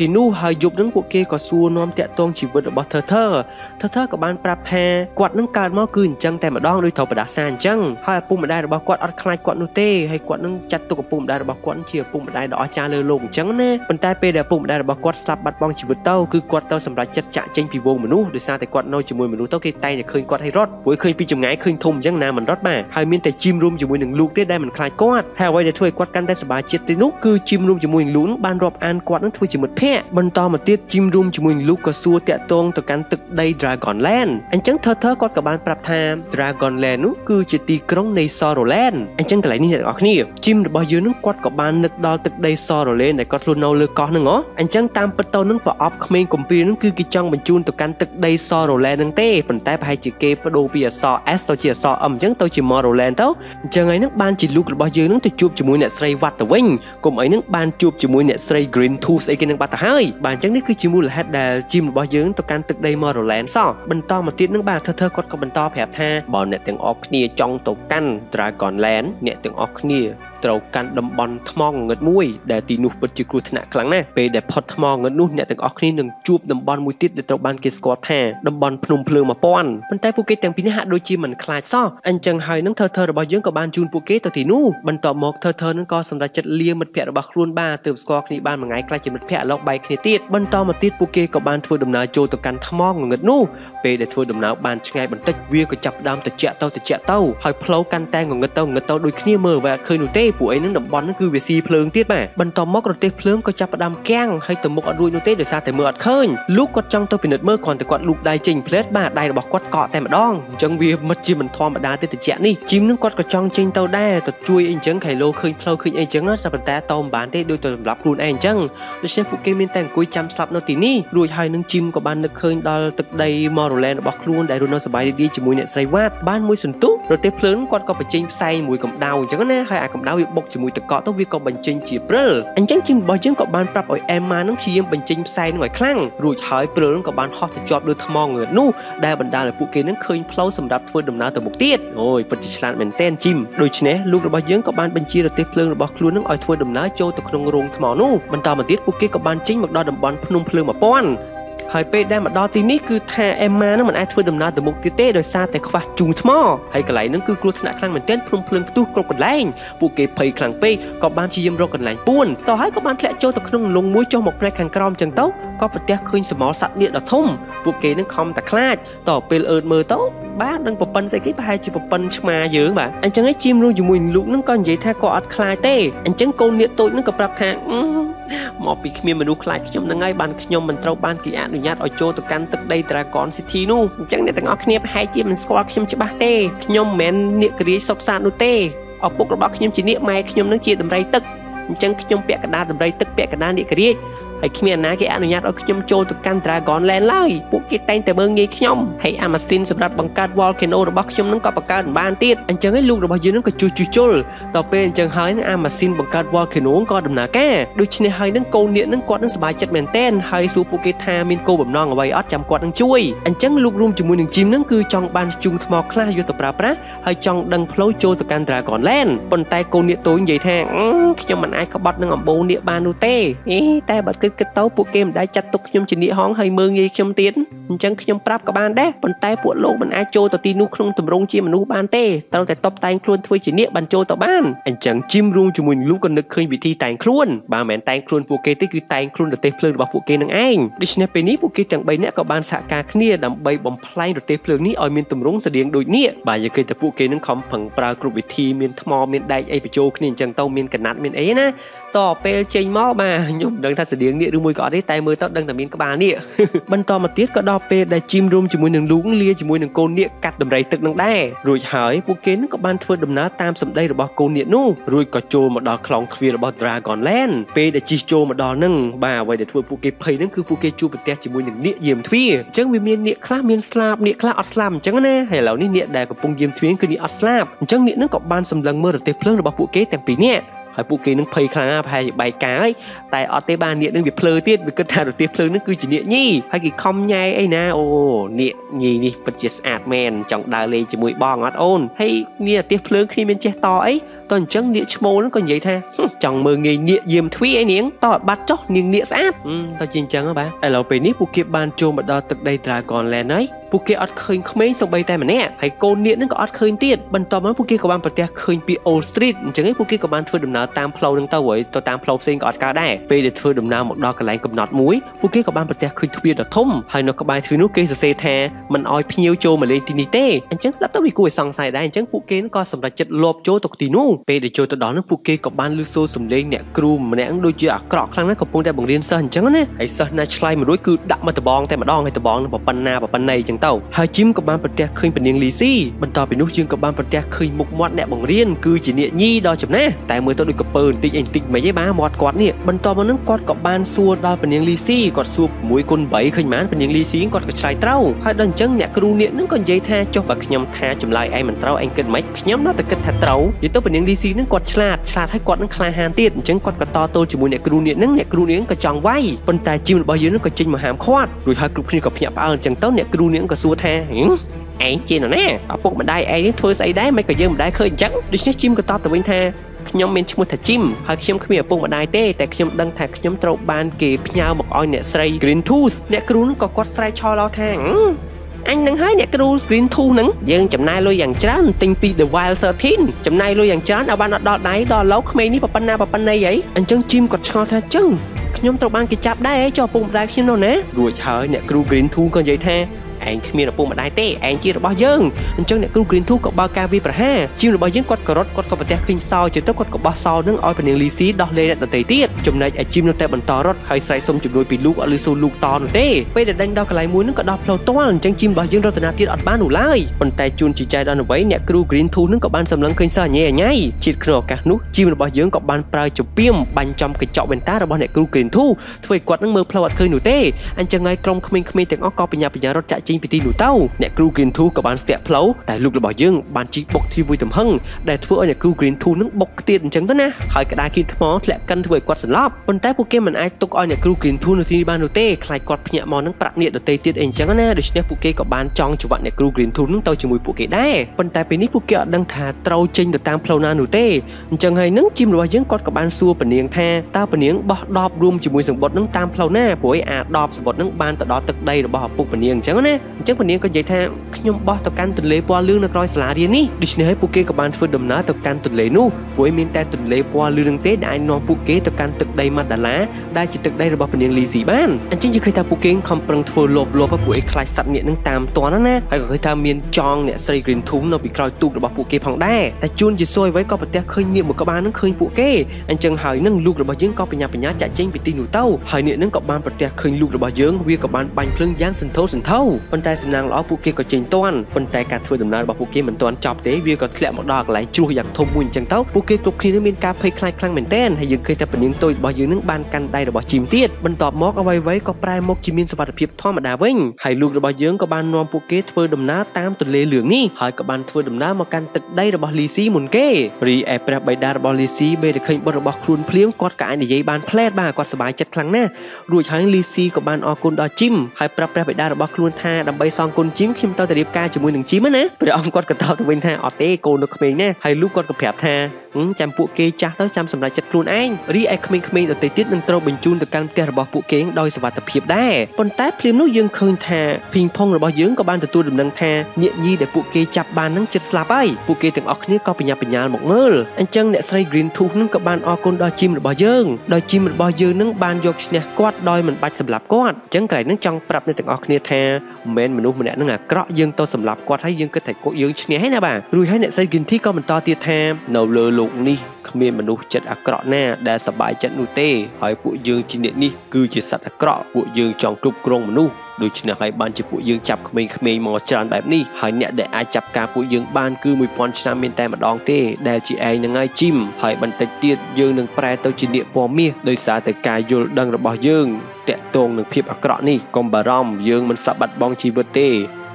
ទីនោះហើយយប់នឹងពួកគេក៏សួរនាំតាក់ទងជីវិតរបស់ធើធើធើធើក៏បានប្រាប់ថាគាត់នឹងកើតមកគឺអញ្ចឹងតែម្ដងដោយត្រូវបដាសាអញ្ចឹងហើយឪពុកម្ដាយរបស់គាត់អត់ខ្លាចគាត់នោះទេហើយគាត់នឹងចាត់ទុកឪពុកម្ដាយរបស់គាត់ជាឪពុកម្ដាយដ៏អស្ចារ្យលើលោកអញ្ចឹងណាប៉ុន្តែពេលដែលឪពុកម្ដាយរបស់គាត់ស្លាប់បាត់បង់ជីវិតទៅគឺគាត់ទៅសម្រេចចិត្តចាក់ចេញពីវងមនុស្សដោយសារតែគាត់នៅជាមួយមនុស្សទៅគេតែងតែឃើញគាត់ឲ្យរត់ព្រោះឃើញពីចម្ងាយឃើញធំអញ្ចឹងណាមិនរត់បាទហើយមានតែជីមរួមជាមួយនឹងលោកទេដែលមិនខ្លាចគាត់ហើយអ្វីដែលធ្វើឲ្យគាត់កាន់តែសប្បាយចិត្តទីនោះគឺជីមរួមជាមួយនឹងលោកបានរាប់អានគាត់នឹងធ្វើជាមិត្តភក្តិបន្តមកទៀតជីមរួមជាមួយនឹងលោកក៏សួរតាក់ទងទៅកាន់ទឹកដី Dragonland អញ្ចឹងធើធើគាត់ក៏បានប្រាប់ថា Dragonland នោះគឺជាទីក្រុងនៃ Sorrowland អញ្ចឹងកន្លែងនេះអ្នកទាំងអស់គ្នាជីមរបស់យើងនឹងគាត់ក៏បាននឹកដល់ទឹកដី Sorrowland ដែលគាត់ខ្លួននៅលើកោះហ្នឹងហ៎អញ្ចឹងតាមពិតទៅនឹងប្រអប់ក្មេងកំព្រានឹងគឺគេចង់បញ្ជូនទៅកាន់ទឹកដី Sorrowland ហ្នឹងទេប៉ុន្តែប្រហែលជាគេបដូរពីអក្សរ S ទៅជាអក្សរ M អញ្ចឹងទៅជា Morrowland ទៅអញ្ចឹងហើយនឹងបានជាលោករបស់យើងនឹងទៅជួបជាមួយអ្នកស្រីវត្តទៅវិញកុំអីនឹងបានជួបជាមួយអ្នកស្រី Green Tooth អីគេនឹងបាត់ទៅហើយបាទអញ្ចឹងនេះគឺជាមូលហេតុដែលជីមរបស់យើងទៅកាន់ទឹកដី Morrowland សោះបន្តមកទៀតនឹងបាទធើធើគាត់ក៏បន្តប្រាប់ថាបើអ្នកទាំងអស់គ្នាចង់ទៅកាន់ Dragonland អ្នកទាំងអស់គ្នាត្រូវកាន់តំបន់ថ្មងងឹតមួយដែលទីនោះពិតជាគ្រោះថ្នាក់ខ្លាំងណាស់ពេលដែលផុតថ្មងងឹតនោះអ្នកទាំងអស់គ្នានឹងជួបតំបន់មួយទៀតដែលត្រូវបានគេស្គាល់ថាតំបន់ភ្នំភ្លើងមួយពាន់ប៉ុន្តែពួកគេទាំងពីរនេះហាក់ដូចជាមិនខ្លាចសោះអញ្ចឹងហើយនឹងធើធើរបស់យើងក៏បានជូនពួកគេទៅទីនោះបន្ទាប់មកធើធើនឹងក៏សម្រេចចិត្តលាមិត្តភ័ក្តិរបស់ខ្លួនបានទើបស្គាល់គ្នាបានមួយថ្ងៃខ្លះជាមិត្តភ័ក្តិឡោកបែកគ្នាទៀតបន្តមកទៀតពួកគេក៏បានធ្វើដំណើរចូលទៅកាន់ថ្មងងឹតនោះពេលដែលធ្វើដំណើរបានឆ្ងាយបន្តិចវាក៏ចាប់ផ្ដើមត្រជាក់ទៅត្រជាក់ទៅហើយផ្លូវកាន់តែងងឹតទៅងងឹតទៅដូចគ្នាមើលវាអត់ឃើញនោះទេពួកអីនឹងតំបន់ហ្នឹងគឺវាស៊ីភ្លើងទៀតបាទបន្តមករទេះភ្លើងក៏ចាប់ផ្ដើមគាំងហើយទៅមុខអត់រួចនោះទេដោយសារតែមើលអត់ឃើញលោកគាត់ចង់ទៅពិនិត្យមើលគ្រាន់តែគាត់លូកដៃចេញផ្លេតបាទដៃរបស់គាត់កកតែម្ដងអញ្ចឹងវាមិនជាមិនធម្មតាទេត្រជាក់នេះជីមនឹងគាត់ក៏ចង់ចេញទៅដែរទៅជួយអីអញ្ចឹងខៃឡូឃើញផ្លូវឃើញអីអញ្ចឹងតែប៉ុន្តែតមិនបានទេដូចទៅសម្រាប់ខ្លួនឯងអញ្ចឹងដូច្នេះពួកគេមានតែអង្គុយចាំស្លាប់នៅទីនេះរួចហើយនឹងជីមក៏បាននឹកឃើញដល់ទឹកដី Morrowland របស់ខ្លួនដែលរស់នៅសប្បាយរីករាយជាមួយអ្នកស្រីវ៉ាតបានមួយសន្ទុះរទេះភ្លើងគាត់ក៏បញ្ចេញផ្សែងមួយកម្ដៅអញ្ចឹងណាហើយអាកម្ដៅវាបុកជាមួយទឹកកកទៅវាក៏បញ្ចេញជាព្រិលអញ្ចឹងជីមរបស់យើងក៏បានប្រាប់ឲ្យអេម៉ានឹងព្យាយាមបញ្ចេញផ្សែងនឹងឲ្យខ្លាំងរួចហើយព្រិលនឹងក៏បានហោះទៅជាប់លើថ្មងឿននោះដែលបណ្ដាលឲ្យពួកគេនឹងឃើញផ្លូវសម្រាប់ធ្វើដំណើរទៅមុខទៀតអូយពិតជាឆ្លាតមែនទែនជីមដូច្នេះលោករបស់យើងក៏បានបញ្ជារទេះភ្លើងរបស់ខ្លួននឹងឲ្យធ្វើដំណើរចូលទៅក្នុងរោងថ្មនោះបន្តមកទៀតពួកគេក៏បានចេញមកដល់តំបន់ភ្នំភ្លើងមួយពាន់ហើយពេលដែលមកដល់ទីនេះគឺថាអេម៉ានឹងមិនអាចធ្វើដំណើរទៅមុខទៀតទេដោយសារតែខ្វះជូងថ្មហើយកន្លែងហ្នឹងគឺគ្រោះថ្នាក់ខ្លាំងមែនទែនភ្នំភ្លើងផ្ទុះគ្រប់កន្លែងពួកគេភ័យខ្លាំងពេកក៏បានព្យាយាមរកកន្លែងពួនតោះហើយក៏បានធ្លាក់ចូលទៅក្នុងលងមួយចុះមកផ្នែកខាងក្រោមចឹងទៅក៏ប្រទះឃើញសមោលសត្វនាគដ៏ធំពួកគេនឹងខំតែខ្លាចតោះពេលអឺតមើលទៅបាទនឹងប្រពន្ធស្អីគេប្រហែលជាប្រពន្ធឆ្មាយើងបាទអញ្ចឹងឯងជីមរួមជាមួយនឹងលោកនឹងក៏និយាយថាក៏អត់ខ្លាចទេអញ្ចឹងកូននាគតូចនឹងក៏ប្រាប់ថាមកពីគ្មានមនុស្សខ្លាចខ្ញុំនឹងហើយបានខ្ញុំមិនត្រូវបានគេអនុញ្ញាតឲ្យចូលទៅកាន់ទឹកដី Dragon City នោះអញ្ចឹងអ្នកទាំងអស់គ្នាប្រហែលជាមិនស្គាល់ខ្ញុំច្បាស់ទេខ្ញុំមិនមែននាគរាជសុកសាទនោះទេឪពុករបស់ខ្ញុំជានាគម៉ែខ្ញុំនឹងជាដំរីទឹកអញ្ចឹងខ្ញុំពាក់កណ្ដាលដំរីទឹកពាក់កណ្ដាលនាគរាជហើយគ្មានអាណាគេអនុញ្ញាតឲ្យខ្ញុំចូលទៅកាន់ Dragonland ឡើយពួកគេតែងតែមើងងាយខ្ញុំហើយអាម៉ាស៊ីនសម្រាប់បង្កើត volcano របស់ខ្ញុំនឹងក៏បង្កើតមិនបានទៀតអញ្ចឹងឯងលោករបស់យើងនឹងក៏ជួសជួសជុលដល់ពេលអញ្ចឹងហើយអាម៉ាស៊ីនបង្កើត volcano ក៏ដំណើរការដូច្នេះហើយនឹងកូននាគនឹងគាត់នឹងសប្បាយចិត្តមែនទែនហើយសួរពួកគេថាមានគោលបំណងអ្វីអត់ចាំគាត់នឹងជួយអញ្ចឹងលោករួមជាមួយនឹងជីមនឹងគឺចង់បានជូងថ្មខ្លះយកទៅប្រើប្រាស់ហើយចង់ដឹងផ្លូវចូលទៅកាន់ Dragonland ប៉ុន្តែកូននាគតូចនិយាយថាខ្ញុំមិនអាចក្បត់នឹងអំបូរនាគបាននោះទេតែបើគិតគិតទៅពួកគេមិនដែលចាត់ទុកខ្ញុំជានាគហងហើយមើងងាយខ្ញុំទៀតអញ្ចឹងខ្ញុំប្រាប់ក៏បានដែរប៉ុន្តែពួកលោកមិនអាចចូលទៅទីនោះក្នុងទម្រង់ជាមនុស្សបានទេត្រូវតែតបតែងខ្លួនធ្វើជានាគបានចូលទៅបានអញ្ចឹងជីមរួមជាមួយនឹងលោកក៏នឹកឃើញវិធីតែងខ្លួនបើមិនមែនតែងខ្លួនពួកគេទេគឺតែងខ្លួនរទេះភ្លើងរបស់ពួកគេនឹងឯងដូច្នេះពេលនេះពួកគេទាំងបីនាក់ក៏បានសហការគ្នាដើម្បីបំផ្លាញរទេះភ្លើងនេះឲ្យមានទម្រង់ស្តៀងដូចនាគបាទនិយាយទៅពួកគេនឹងខំប្រឹងប្រើគ្រប់វិធីមានថ្មមានដែកអីបញ្ចូលគ្នាអញ្ចឹងទៅមានកណាត់មានអីណាតពេលចេញមកបាទខ្ញុំមិនដឹងថាស្តៀងនាគឬមួយក៏អត់ទេតែមើលទៅដឹងតែមានក្បាលនាគបន្តមកទៀតក៏ដល់ពេលដែលជីមរួមជាមួយនឹងលូងលាជាមួយនឹងកូននាគកាត់ដំរីទឹកនឹងដែររួចហើយពួកគេនឹងក៏បានធ្វើដំណើរតាមសម្ដីរបស់កូននាគនោះរួចក៏ចូលមកដល់ខ្លងទ្វាររបស់ Dragonland ពេលដែលជិះចូលមកដល់នឹងបាទអ្វីដែលធ្វើពួកគេភ័យនឹងគឺពួកគេជួបប្រទះជាមួយនឹងនាគយាមទ្វារអញ្ចឹងវាមាននាគខ្លះមានស្លាប់នាគខ្លះអត់ស្លាប់អញ្ចឹងណាហើយឥឡូវនេះនាគដែលកំពុងយាមទ្វារគឺនាគអត់ស្លាប់អញ្ចឹងនាគនឹងក៏បានសម្លឹងមើលរទេះភ្លើងរបស់ពួកគេទាំងពីរនាក់ហើយពួកគេនឹងភ័យខ្លាំងណាស់ប្រហែលជាបែកការហើយតែអត់ទេបាននាគនឹងវាភ្លើទៀតវាគិតថារទេះភ្លើងនឹងគឺជានាគញីហើយគេខំញ៉ែអីណាអូនាគញីនេះពិតជាស្អាតមែនចង់ដើរលេងជាមួយបងអត់អូនហើយនាគរទេះភ្លើងគ្នាមានចេះតអីតអញ្ចឹងនាគឈ្មោលហ្នឹងក៏និយាយថាចង់មើលងាយនាគយាមទ្វីអីនាងតឲ្យបាត់ចុះនាងនាគស្អាតតើជាអញ្ចឹងហ៎បាទឥឡូវពេលនេះពួកគេបានចូលមកដល់ទឹកដី Dragonland ហើយពួកគេអត់ឃើញក្មេងសូម្បីតែម្នាក់ហើយកូននាគហ្នឹងក៏អត់ឃើញទៀតបន្ទាប់មកពួកគេក៏បានប្រទះឃើញពី Old Street អញ្ចឹងឯងពួកគេក៏បានធ្វើដំណើរតាមផ្លូវហ្នឹងទៅហើយទៅតាមផ្លូវផ្សេងក៏អត់កើតដែរពេលដែលធ្វើដំណើរមកដល់កន្លែងកំណត់មួយពួកគេក៏បានប្រទះឃើញទ្វារដ៏ធំហើយនៅក្បែរទ្វារនោះគេសរសេរថាមិនឲ្យភ្ញៀវចូលមកលេងទីនេះទេអញ្ចឹងស្ដាប់ទៅវាគួរឲ្យសង្ស័យដែរអញ្ចឹងពួកគេក៏សម្រេចចិត្តលបចូលទៅទីនោះពេលដែលចូលទៅដល់នោះពួកគេក៏បានឮសូរសំឡេងអ្នកគ្រូម្នាក់ដូចជាអាក្រក់ខ្លាំងណាស់កំពុងតែបង្រៀនសិស្សអញ្ចឹងណាហើយសិស្សណាឆ្លៃមួយរួចគឺដាក់មកដបងតែម្ដងហើយដបងនឹងប៉ុណ្ណាប៉ុណ្ណីអញ្ចឹងទៅហើយជីមក៏បានប្រទះឃើញពនាងលីស៊ីបន្ទាប់ពីនោះយើងក៏បានប្រទះឃើញមុខមាត់អ្នកបង្រៀនគឺជានាគញីដ៏ចំណាស់តែមើលទៅដូចកពើបន្តិចអីបន្តិចមិនអីបាទមាត់គាត់នេះបន្ទាប់មកនោះគាត់ក៏បានសួរដល់ពនាងលីស៊ីគាត់សួរមួយគុណបីឃើញបានពនាងលីស៊ីគាត់ក៏ឆ្លើយត្រូវហើយដល់អញ្ចឹងអ្នកគ្រូនាគនឹងក៏និយាយថាចុះបើខ្ញុំថាចម្លើយឯងមិនត្រូវឯងគិតមិនខ្ញុំនៅតែគិតថាត្រូវនិយាយទៅពនាងលីស៊ីនឹងគាត់ឆ្លាតឆ្លាតហើយគាត់នឹងក្លាហានទៀតអញ្ចឹងគាត់ក៏តទល់ជាមួយអ្នកគ្រូនាគនឹងអ្នកគ្រូនាគក៏ចង់វាយប៉ុន្តែជីមរបស់យើងនឹងក៏ចេញមកហាមឃាត់រួចហើយគ្រប់គ្នាក៏ភ្ញាក់ផ្អើលអញ្ចឹងទៅអ្នកគ្រូនាគក៏សួរថាឯងជានរណាឪពុកម្ដាយឯងនេះធ្វើស្អីដែរមិនក៏យើងមិនដែរឃើញអញ្ចឹងដូច្នេះជីមក៏តបទៅវិញថាខ្ញុំមានឈ្មោះថាជីមហើយខ្ញុំគ្មានឪពុកម្ដាយទេតែខ្ញុំដឹងថាខ្ញុំត្រូវបានគេផ្ញើមកឲ្យអ្នកស្រី Green Tooth អ្នកគ្រូនឹងក៏គាត់ស្រែកឆោឡោថាអញនឹងហើយអ្នកគ្រូ Green Tooth ហ្នឹងយើងចំណាយលុយយ៉ាងច្រើនទិញពី The Wild សិបចំណាយលុយយ៉ាងច្រើនឲ្យបានអត់ដល់ដៃដល់ឡូវក្មេងនេះប៉ុណ្ណាប៉ុណ្ណីហីអញ្ចឹងជីមគាត់ឆ្ងល់ថាចឹងខ្ញុំត្រូវបានគេចាប់ដែរចុះឪពុកម្ដាយខ្ញុំនោះណារួចហើយអ្នកគ្រូ Green Tooth ក៏និយាយថាឯងគ្មានឪពុកម្ដាយទេឯងជារបស់យើងអញ្ចឹងអ្នកគ្រូ Green Tooth ក៏បើកការវាយប្រហារជីមរបស់យើងគាត់ក៏រត់គាត់ក៏ប្រទះឃើញសោជិះទៅគាត់ក៏បោះសោនឹងឲ្យពនាងលីស៊ីដោះលែងអ្នកដទៃទៀតចំណែកឯជីមនៅតែបន្តរត់ហើយស្រែកសុំជំនួយពីលោកអត់លឺសូរលោកតនោះទេពេលដែលដេញដល់កន្លែងមួយនឹងក៏ដោះផ្លូវទាល់អញ្ចឹងជីមរបស់យើងរត់ទៅណាទៀតអត់បាននោះឡើយប៉ុន្តែជួនជាចៃដល់អ្វីអ្នកគ្រូ Green Tooth នឹងក៏បានសម្លឹងឃើញសិស្សញ៉ៃញ៉ៃជាតិក្នុងឱកាសនោះជីមរបស់យើងក៏បានប្រើជំពាមបាញ់ចំកញ្ចក់វ៉ែនតារបស់អ្នកគ្រូ Green Tooth ធ្វើឲ្យគាត់នឹងមើលផ្លូវអត់ឃើញនោះទេអញ្ចឹងហើយក្រុមក្មេងៗទាំងអស់ក៏បញ្ញាបញ្ញារត់ចាក់ចេញពីទីនោះទៅអ្នកគ្រូ Green Tooth ក៏បានស្ទាក់ផ្លូវតែលោករបស់យើងបានជីកបុកទ្វារមួយទំហឹងដែលធ្វើឲ្យអ្នកគ្រូ Green Tooth នឹងបុកខ្ទាតអញ្ចឹងទៅណាហើយក្តារគៀនថ្មធ្លាក់កិនធ្វើឲ្យគាត់សន្លប់ប៉ុន្តែពួកគេមិនអាចទុកឲ្យអ្នកគ្រូ Green Tooth នៅទីនេះបាននោះទេខ្លាចគាត់ភ្ញាក់មកនឹងប្រាប់អ្នកដទៃទៀតអីអញ្ចឹងណាដូច្នេះពួកគេក៏បានចង់ច្រវាក់អ្នកគ្រូ Green Tooth នឹងទៅជាមួយពួកគេដែរប៉ុន្តែពេលនេះពួកគេអត់ដឹងថាត្រូវចេញទៅតាមផ្លូវណានោះទេអញ្ចឹងហើយនឹងជីមរបស់យើងគាត់ក៏បានសួរពនាងថាតើពនាងបោះដបរួមជាមួយសម្បត្តិនឹងតាមផ្លូវណាព្រោះឯអាដបសម្បត្តិនឹងបានទៅដល់ទឹកដីរបស់ឪពុកពនាងអញ្ចឹងណាអញ្ចឹងពនាងក៏និយាយថាខ្ញុំបោះទៅកាន់ទន្លេពណ៌លឿងនៅក្រោយសាលារៀននេះដូច្នេះហើយពួកគេក៏បានធ្វើដំណើរទៅកាន់ទន្លេនោះព្រោះមានតែទន្លេពណ៌លឿងនឹងទេដែលអាចនាំពួកគេទៅកាន់ទឹកដីម៉ាដាឡាដែលជាទឹកដីរបស់ពនាងលីស៊ីបានអញ្ចឹងយើងឃើញថាពួកគេខំប្រឹងធ្វើលបលបពួកឯខ្លាចសត្វនាគនឹងតាមទាន់ណាហើយក៏ឃើញថាមានចងអ្នកស្រី Green Tooth នៅពីក្រោយទូករបស់ពួកគេផងដែរតែជួនជាសួយអ្វីក៏ប្រទះឃើញនាគមួយក្បាលនឹងឃើញពួកគេអញ្ចឹងហើយនឹងលោករបស់យើងក៏បញ្ញាបញ្ញាចាក់ចេញពីទីនោះទៅហើយនាគនឹងក៏បានប្រទះឃើញលោករបស់យើងវាក៏បានបាញ់ភ្លើងយ៉ាងសន្ធោសន្ធៅប៉ុន្តែសំណាងល្អពួកគេក៏ចេញទាន់ប៉ុន្តែការធ្វើដំណើររបស់ពួកគេមិនទាន់ចប់ទេវាក៏ធ្លាក់មកដល់កន្លែងជ្រោះយ៉ាងធំមួយអញ្ចឹងទៅពួកគេគ្រប់គ្នានឹងមានការភ័យខ្លាចខ្លាំងមែនទែនហើយយើងឃើញតែពនាងតូចរបស់យើងនឹងបានកាន់ដៃរបស់ជីមទៀតបន្ទាប់មកអ្វីៗក៏ប្រែមកជាមានសុវត្ថិភាពធម្មតាវិញហើយលោករបស់យើងក៏បាននាំពួកគេធ្វើដំណើរតាមទន្លេលឿងនេះហើយក៏បានធ្វើដំណើរមកកាន់ទឹកដីរបស់លីស៊ីមុនគេរីឯព្រះបិតារបស់លីស៊ីពេលដែលឃើញបុត្ររបស់ខ្លួនភ្លាមគាត់ក៏អាចនិយាយបានផ្លែតបាទគាត់សប្បាយចិត្តខ្លាំងណាស់រួចហើយលីស៊ីក៏បានអរគុណដល់ជីមហើយប្រាប់ព្រះបិតារបស់ខ្លួនថាដើម្បីសងគុណជីមខ្ញុំទៅទៅរៀបការជាមួយនឹងជីមណាព្រះអង្គគាត់ក៏តបទៅវិញថាអត់ទេកូននៅក្មេងណាហើយលោកគាត់ក៏ប្រាប់ថាចាំពួកគេចាស់ទៅចាំសម្រេចចិត្តខ្លួនឯងរីឯក្មេងៗដទៃទៀតនឹងត្រូវបញ្ជូនទៅកាន់ផ្ទះរបស់ពួកគេដោយសុវត្ថិភាពដែរប៉ុន្តែភ្លាមនោះយើងឃើញថាភីងផុងរបស់យើងក៏បានទទួលដំណឹងថាញាក់ញីដែលពួកគេចាប់បាននឹងចិត្តស្លាប់ហើយពួកគេទាំងអស់គ្នាក៏បញ្ញាបញ្ញាលមកមើលអញ្ចឹងអ្នកស្រី Green Tooth នឹងក៏បានអរគុណដល់ជីមរបស់យើងដោយជីមរបស់យើងនឹងបានយកឈ្នះគាត់ដោយមិនបាច់សម្លាប់គាត់អញ្ចឹងក្រែងនឹងចង់ប្រាប់អ្នកទាំងអស់គ្នាថាមិនមែនមនុស្សម្នាក់នឹងអាក្រក់យើងទៅសម្លាប់គាត់ហើយយើងគិតថាគាត់យើងឈ្នះហើយណាបាទរួចហើយអ្នកស្រី Green Tooth ក៏បន្តទៀតថានៅលើលោកនេះគ្មានមនុស្សចិត្តអាក្រក់ណាដែលសប្បាយចិត្តនោះទេហើយពួកយើងជាអ្នកនេះគឺជាសត្វអាក្រក់ពួកយើងចង់គ្រប់គ្រងមនុស្សដូច្នេះហើយបានជាពួកយើងចាប់ក្មេងៗមកច្រើនបែបនេះហើយអ្នកដែលអាចចាប់ការពួកយើងបានគឺមួយពាន់ឆ្នាំមានតែម្ដងទេដែលជាឯងនឹងហើយជីមហើយបន្តិចទៀតយើងនឹងប្រែទៅជានាគពណ៌មាសដោយសារតែការយល់ដឹងរបស់យើងតាក់ទងនឹងភាពអាក្រក់នេះកុំបារម្ភយើងមិនសាប់បាត់បង់ជីវិតទេ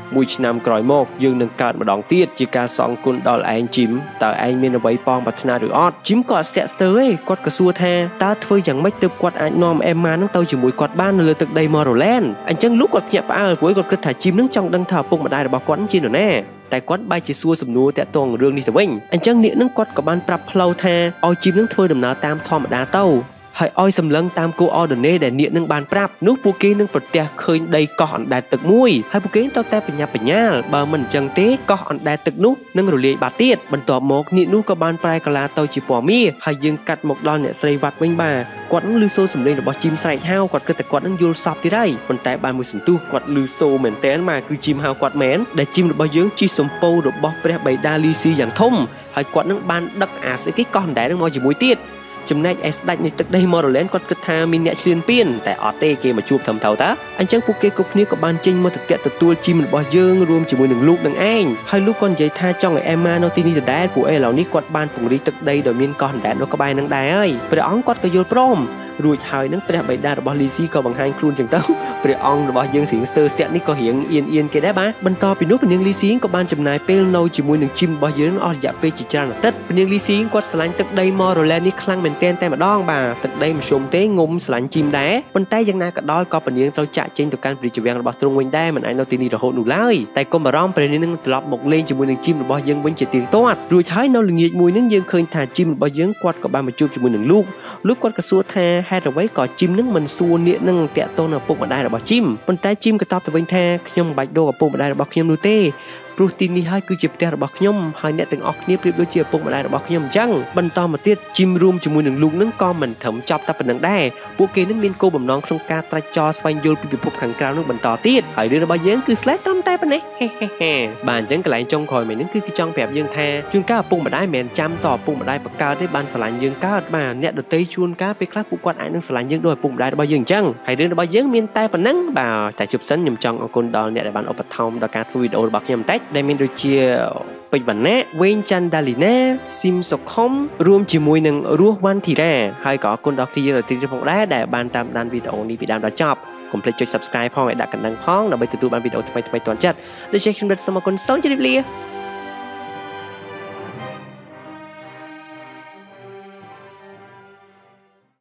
មួយឆ្នាំក្រោយមកយើងនឹងកើតម្ដងទៀតជាការសងគុណដល់ឯងជីមតើឯងមានអ្វីប៉ងប្រាថ្នាឬអត់ជីមក៏អត់ស្ទាក់ស្ទើរទេគាត់ក៏សួរថាតើធ្វើយ៉ាងម៉េចទើបគាត់អាចនាំអេម៉ានឹងទៅជាមួយគាត់បាននៅលើទឹកដី Morrowind អញ្ចឹងលោកគាត់ភ្ញាក់ផ្អើលព្រោះគាត់គិតថាជីមនឹងចង់ដឹងថាឪពុកម្ដាយរបស់គាត់ជានរណាតែគាត់បែរជាសួរសំណួរតាក់ទងរឿងនេះទៅវិញអញ្ចឹងនាគនឹងគាត់ក៏បានប្រាប់ផ្លូវថាឲ្យជីមនឹងធ្វើដំណើរតាមធម្មតាទៅហើយឲ្យសម្លឹងតាមគោអដនេដែលនាគនឹងបានប្រាប់នោះពួកគេនឹងប្រទះឃើញដីកោះអណ្ដែតទឹកមួយហើយពួកគេទៅតែបញ្ញាបញ្ញាលបើមិនអញ្ចឹងទេកោះអណ្ដែតទឹកនោះនឹងរលាយបាត់ទៀតបន្ទាប់មកនាគនោះក៏បានប្រែកាឡាទៅជាពណ៌មាសហើយយើងកាត់មកដល់អ្នកស្រីវត្តវិញបាទគាត់នឹងឮសូរសំឡេងរបស់ជីមស្រែកហៅគាត់គិតតែគាត់នឹងយល់សពទៀតហើយប៉ុន្តែបានមួយសន្ទុះគាត់ឮសូរមែនតើមកគឺជីមហៅគាត់មែនដែលជីមរបស់យើងជិះសំពោរបស់ព្រះបិតាលីស៊ីយ៉ាងធំហើយគាត់នឹងបានដឹកអាស្អីគេកោះអណ្ដែតនឹងមកជាមួយទៀតចំណែកឯស្ដេចនៃទឹកដី Morrowind គាត់គិតថាមានអ្នកឈ្លានពានតែអត់ទេគេមកជួបត្រឹមត្រូវតាអញ្ចឹងពួកគេគ្រប់គ្នាក៏បានចេញមកទៅទទួលជីមរបស់យើងរួមជាមួយនឹងលោកនឹងឯងហើយលោកក៏និយាយថាចង់ឲ្យអេម៉ានៅទីនេះដដែលពួកឥឡូវនេះគាត់បានពង្រីកទឹកដីដោយមានកោះអណ្ដែតនៅក្បែរនឹងដែរហើយព្រះអង្គគាត់ក៏យល់ព្រមរួចហើយនឹងព្រះបិតារបស់លីស៊ីក៏បង្ហាញខ្លួនចឹងទៅព្រះអង្គរបស់យើងស្រៀងស្ទើរស្ទាក់នេះក៏រៀងអៀនអៀនគេដែរបាទបន្តពីនោះព្រះនាងលីស៊ីក៏បានចំណាយពេលនៅជាមួយនឹងជីមរបស់យើងអស់រយៈពេលជាច្រើនអាទិត្យព្រះនាងលីស៊ីគាត់ស្រឡាញ់ទឹកដី Morrowind នេះខ្លាំងមែនទែនតែម្ដងបាទទឹកដីមធ្យមទេងុំស្រឡាញ់ជីមដែរប៉ុន្តែយ៉ាងណាក៏ដោយក៏ព្រះនាងត្រូវចាក់ចេញទៅកាន់ព្រះរាជវាំងរបស់ទ្រង់វិញដែរមិនអាចនៅទីនេះរហូតនោះឡើយតែកុំបារម្ភព្រះនាងនឹងត្រឡប់មកលេងជាមួយនឹងជីមរបស់យើងវិញជាទៀងទាត់រួចហើយនៅល្ងាចមួយនឹងយើងឃើញថាជីមរបស់យើងគាត់ក៏បានមកជួបជាមួយនឹងលោកលោកគាត់ក៏សួរថាហេតុអ្វីក៏ជីមនឹងមិនសួរនាគនឹងតាក់ទងនឹងឪពុកម្ដាយរបស់ជីមប៉ុន្តែជីមក៏តបទៅវិញថាខ្ញុំមិនបាច់រកឪពុកម្ដាយរបស់ខ្ញុំនោះទេព្រោះទីនេះហើយគឺជាផ្ទះរបស់ខ្ញុំហើយអ្នកទាំងអស់គ្នាប្រៀបដូចជាឪពុកម្ដាយរបស់ខ្ញុំអញ្ចឹងបន្តមកទៀតជីមរួមជាមួយនឹងលោកនឹងក៏មិនត្រឹមចប់តែប៉ុណ្្នឹងដែរពួកគេនឹងមានគោលបំណងក្នុងការត្រាច់ចោលស្វែងយល់ពីពិភពខាងក្រៅនឹងបន្តទៀតហើយរឿងរបស់យើងគឺ slash ត្រឹមតែប៉ុណ្ណេះបាទអញ្ចឹងកន្លែងចុងក្រោយមែនហ្នឹងគឺគេចង់ប្រាប់យើងថាជួនកាលឪពុកម្ដាយមិនមែនចាំតឪពុកម្ដាយបកើតទេបានស្រឡាញ់យើងកើតបាទអ្នកដទៃជួនកាលពេលខ្លះពួកគាត់អាចនឹងស្រឡាញ់យើងដោយឪពុកម្ដាយរបស់យើងអញ្ចឹងហើយរឿងរបស់យើងមានតែប៉ុណ្្នឹងបាទតែជប់សិនខ្ញុំចង់អរគុណដល់អ្នកដែលបានឧបត្ថម្ភដល់ការធ្វើវីដេអូរបស់ខ្ញុំបន្តិចដែលមានដូចជាពេជ្រវណ្ណៈវេងច័ន្ទដាលីណាស៊ីមសុខុមរួមជាមួយនឹងរស់វ៉ាន់ធីរ៉ាហើយក៏អរគុណដល់ទីយើងទីផងដែរដែលបានតាមដានវីដេអូនេះពីដើមដល់ចប់កុំភ្លេចចុច Subscribe ផងឲ្យដាក់កណ្ដឹងផងដើម្បីទទួលបានវីដេអូថ្មីៗទាន់ចិត្តដូច្នេះខ្ញុំសូមអរគុណសូមជម្រាបលា